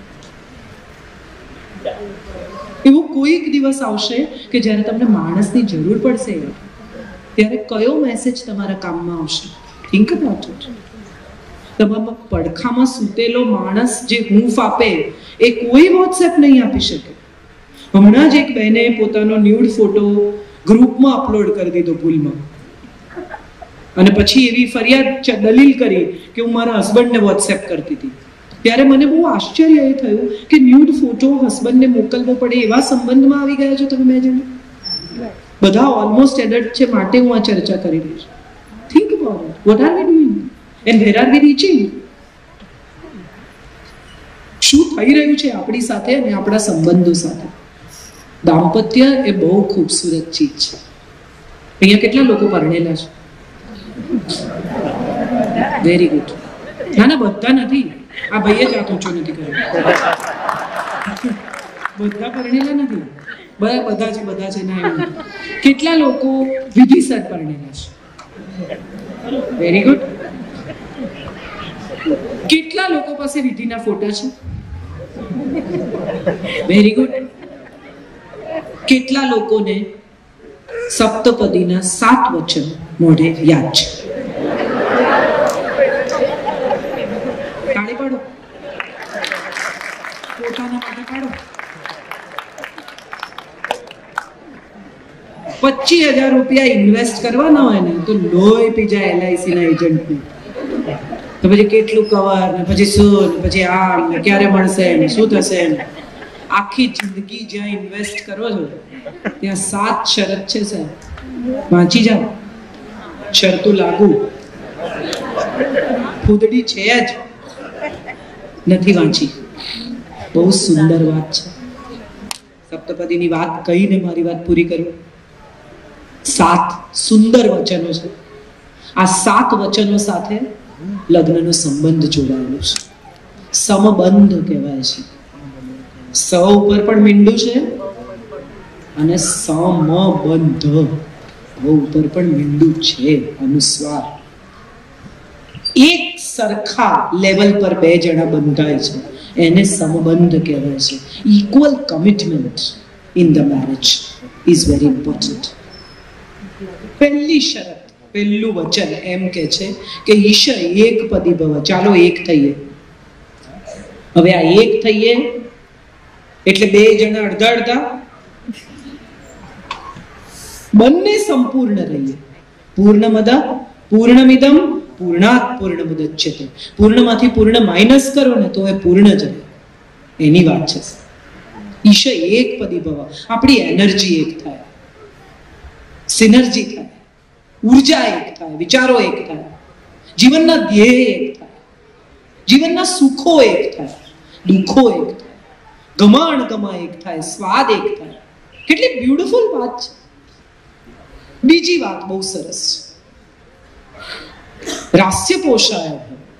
એવું કોઈક દિવસ આવશે કે જ્યારે તમને માણસની જરૂર પડશે, ત્યારે કયો મેસેજ તમારા કામમાં આવશે? Think about it. તમારા પડખામાં સૂતેલો માણસ જે હૂંફ આપે એ કોઈ વોટ્સએપ નહીં આપી શકે. હમણાં જ એક બહેને પોતાનો ન્યૂડ ફોટો ગ્રુપમાં અપલોડ કરી દીધો ભૂલમાં. અને પછી એવી ફરિયાદ દલીલ કરી કે હું મારા હસબન્ડને વોટ્સએપ કરતી હતી. ત્યારે મને બહુ આશ્ચર્ય એ થયું કે ન્યૂડ ફોટો હસબન્ડને મોકલવો પડે એવા સંબંધમાં આવી ગયા છો તમે બે જણા. બધા ઓલમોસ્ટ એડલ્ટ છે માટે હું આ ચર્ચા કરી રહી છું. Think about it. What are we doing and where are we reaching? શું થઈ રહ્યું છે આપણી સાથે અને આપણા સંબંધો સાથે? દાંપત્ય એ બહુ ખૂબસૂરત ચીજ છે. અહીંયા કેટલા લોકો પરણેલા છે? Very good. ના ના, બધા નથી. આ ભાઈએ જ હાથ ઊંચો નથી કર્યો. બધા પરણેલા નથી. બધા બધા છે, બધા છે ના એવું. કેટલા લોકો વિધિસર પરણેલા છે? Very good. કેટલા લોકો પાસે વિધિના ફોટા છે? Very good. કેટલા લોકોને સપ્તપદીના સાત વચન મોઢે યાદ છે? તાળી પાડો. પોતાના માટે પાડો. પચીસ હજાર રૂપિયા ઇન્વેસ્ટ કરવાના હોય ને તો લોહી પી જાય એલઆઈસી ના એજન્ટ ને. તો પછી કેટલું કવર ને પછી શું ને પછી આમ ને ક્યારે મળશે ને શું થશે ને. આખી જિંદગી જ્યાં ઇન્વેસ્ટ કરો છો ત્યાં સાત શરત છે સાહેબ. વાંચી જાઓ. શરતો લાગુ. ફૂદડી છે જ નથી વાંચી. બહુ સુંદર વાત છે. સપ્તપદીની વાત કહીને મારી વાત પૂરી કરું. સાત સુંદર વચનો છે. આ સાત વચનો સાથે લગ્નનો સંબંધ જોડાયેલો છે. સમબંધ કહેવાય છે. સ ઉપર પણ મીંડું છે અને સમબંધ ઉપર પણ મીંડું છે. અનુસ્વાર. એક સરખા લેવલ પર બે જણા બંધાય છે એને સમબંધ કહેવાય છે. Equal commitment in the marriage is very important. પહેલી શરત, પહેલું વચન એમ કે છે કે ઈશ એક પદી ભવ. ચાલો એક થઈએ. હવે આ એક થઈએ એટલે બે જણા અડધા અડધા. બંને સંપૂર્ણ રહીએ. પૂર્ણમદ પૂર્ણમિદમ પૂર્ણાત પૂર્ણમુદચ્યતે. પૂર્ણમાંથી પૂર્ણ માઇનસ કરો ને તો એ પૂર્ણ જ રહે. એની વાત છે. ઈશ એક પદી ભવ. આપણી એનર્જી એક થાય, સિનર્જી થાય, ઉર્જા એક થાય, વિચારો એક થાય, જીવનના ધ્યેય એક થાય, જીવનના સુખો એક થાય, દુઃખો એક થાય, ગમાણ ગમા એક થાય, સ્વાદ એક થાય. કેટલી બ્યુટીફુલ વાત છે. બીજી વાત બહુ સરસ છે. રાસ્ય પોષાય.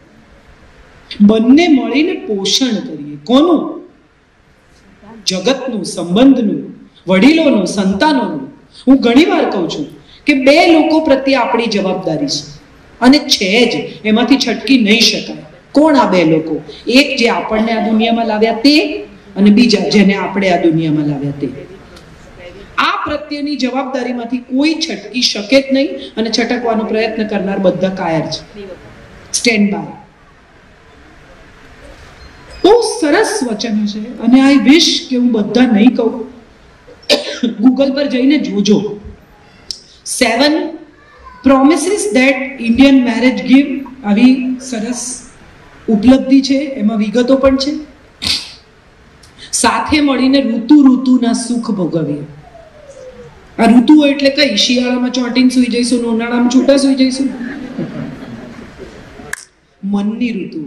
બંને મળીને પોષણ કરીએ. કોનું? જગતનું, સંબંધનું, વડીલોનું, સંતાનોનું. હું ઘણી વાર કહું છું કે બે લોકો પ્રત્યે આપણી જવાબદારી છે અને છે જ. એમાંથી છટકી નહીં શકાય. કોણ આ બે લોકો? એક જે આપણને આ દુનિયામાં લાવ્યા તે, અને બીજા જેને આપણે આ દુનિયામાં લાવ્યા તે. આ પ્રત્યેની જવાબદારીમાંથી કોઈ છટકી શકે જ નહીં અને છટકવાનો પ્રયત્ન કરનાર બધા કાયર છે. Stand by. બહુ સરસ વચન છે અને આઈ વિશ કે હું બધા નહીં કહું. ગૂગલ પર જઈને જોજો. Seven promises that Indian marriage give. આવી સરસ ઉપલબ્ધિ છે. એમાં વિગતો પણ છે. સાથે મળીને ઋતુ ઋતુના સુખ ભોગવીએ. આ ઋતુઓ એટલે કઈ? શિયાળામાં ચોંટીને સુઈ જઈશું, ઉનાળામાં છૂટા સુઈ જઈશું. મનની ઋતુ.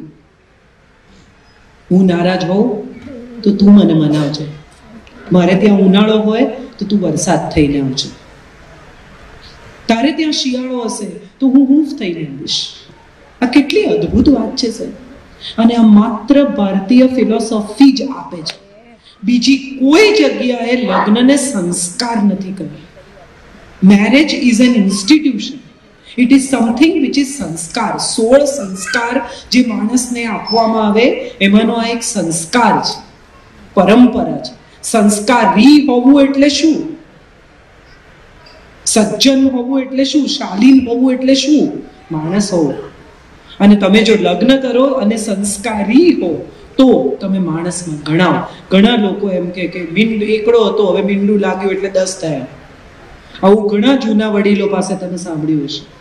હું નારાજ હોઉં તો તું મને મનાવજે. મારે ત્યાં ઉનાળો હોય તો તું વરસાદ થઈને આવજે. તારે ત્યાં શિયાળો હશે તો હું હૂંફ થઈને આવીશ. આ કેટલી અદ્ભુત વાત છે સર. અને આ માત્ર ભારતીય ફિલોસોફી જ આપે છે. બીજી કોઈ જગ્યાએ લગ્નને સંસ્કાર નથી કહ્યું. Marriage is an institution. It is something which is sanskar. સોળ સંસ્કાર જે માણસને આપવામાં આવે એમાંનો આ એક સંસ્કાર છે, પરંપરા છે. સંસ્કારી હોવું એટલે શું? સજ્જન હોવું એટલે શું? શાલીન હોવું એટલે શું? માણસ હોવું. અને તમે જો લગ્ન કરો અને સંસ્કારી હો તો તમે માણસમાં ગણાવ. ઘણા લોકો એમ કે મીંડ એકડો હતો હવે મીંડું લાગ્યું એટલે દસ થયા. આવું ઘણા જૂના વડીલો પાસે તમે સાંભળ્યું હશે.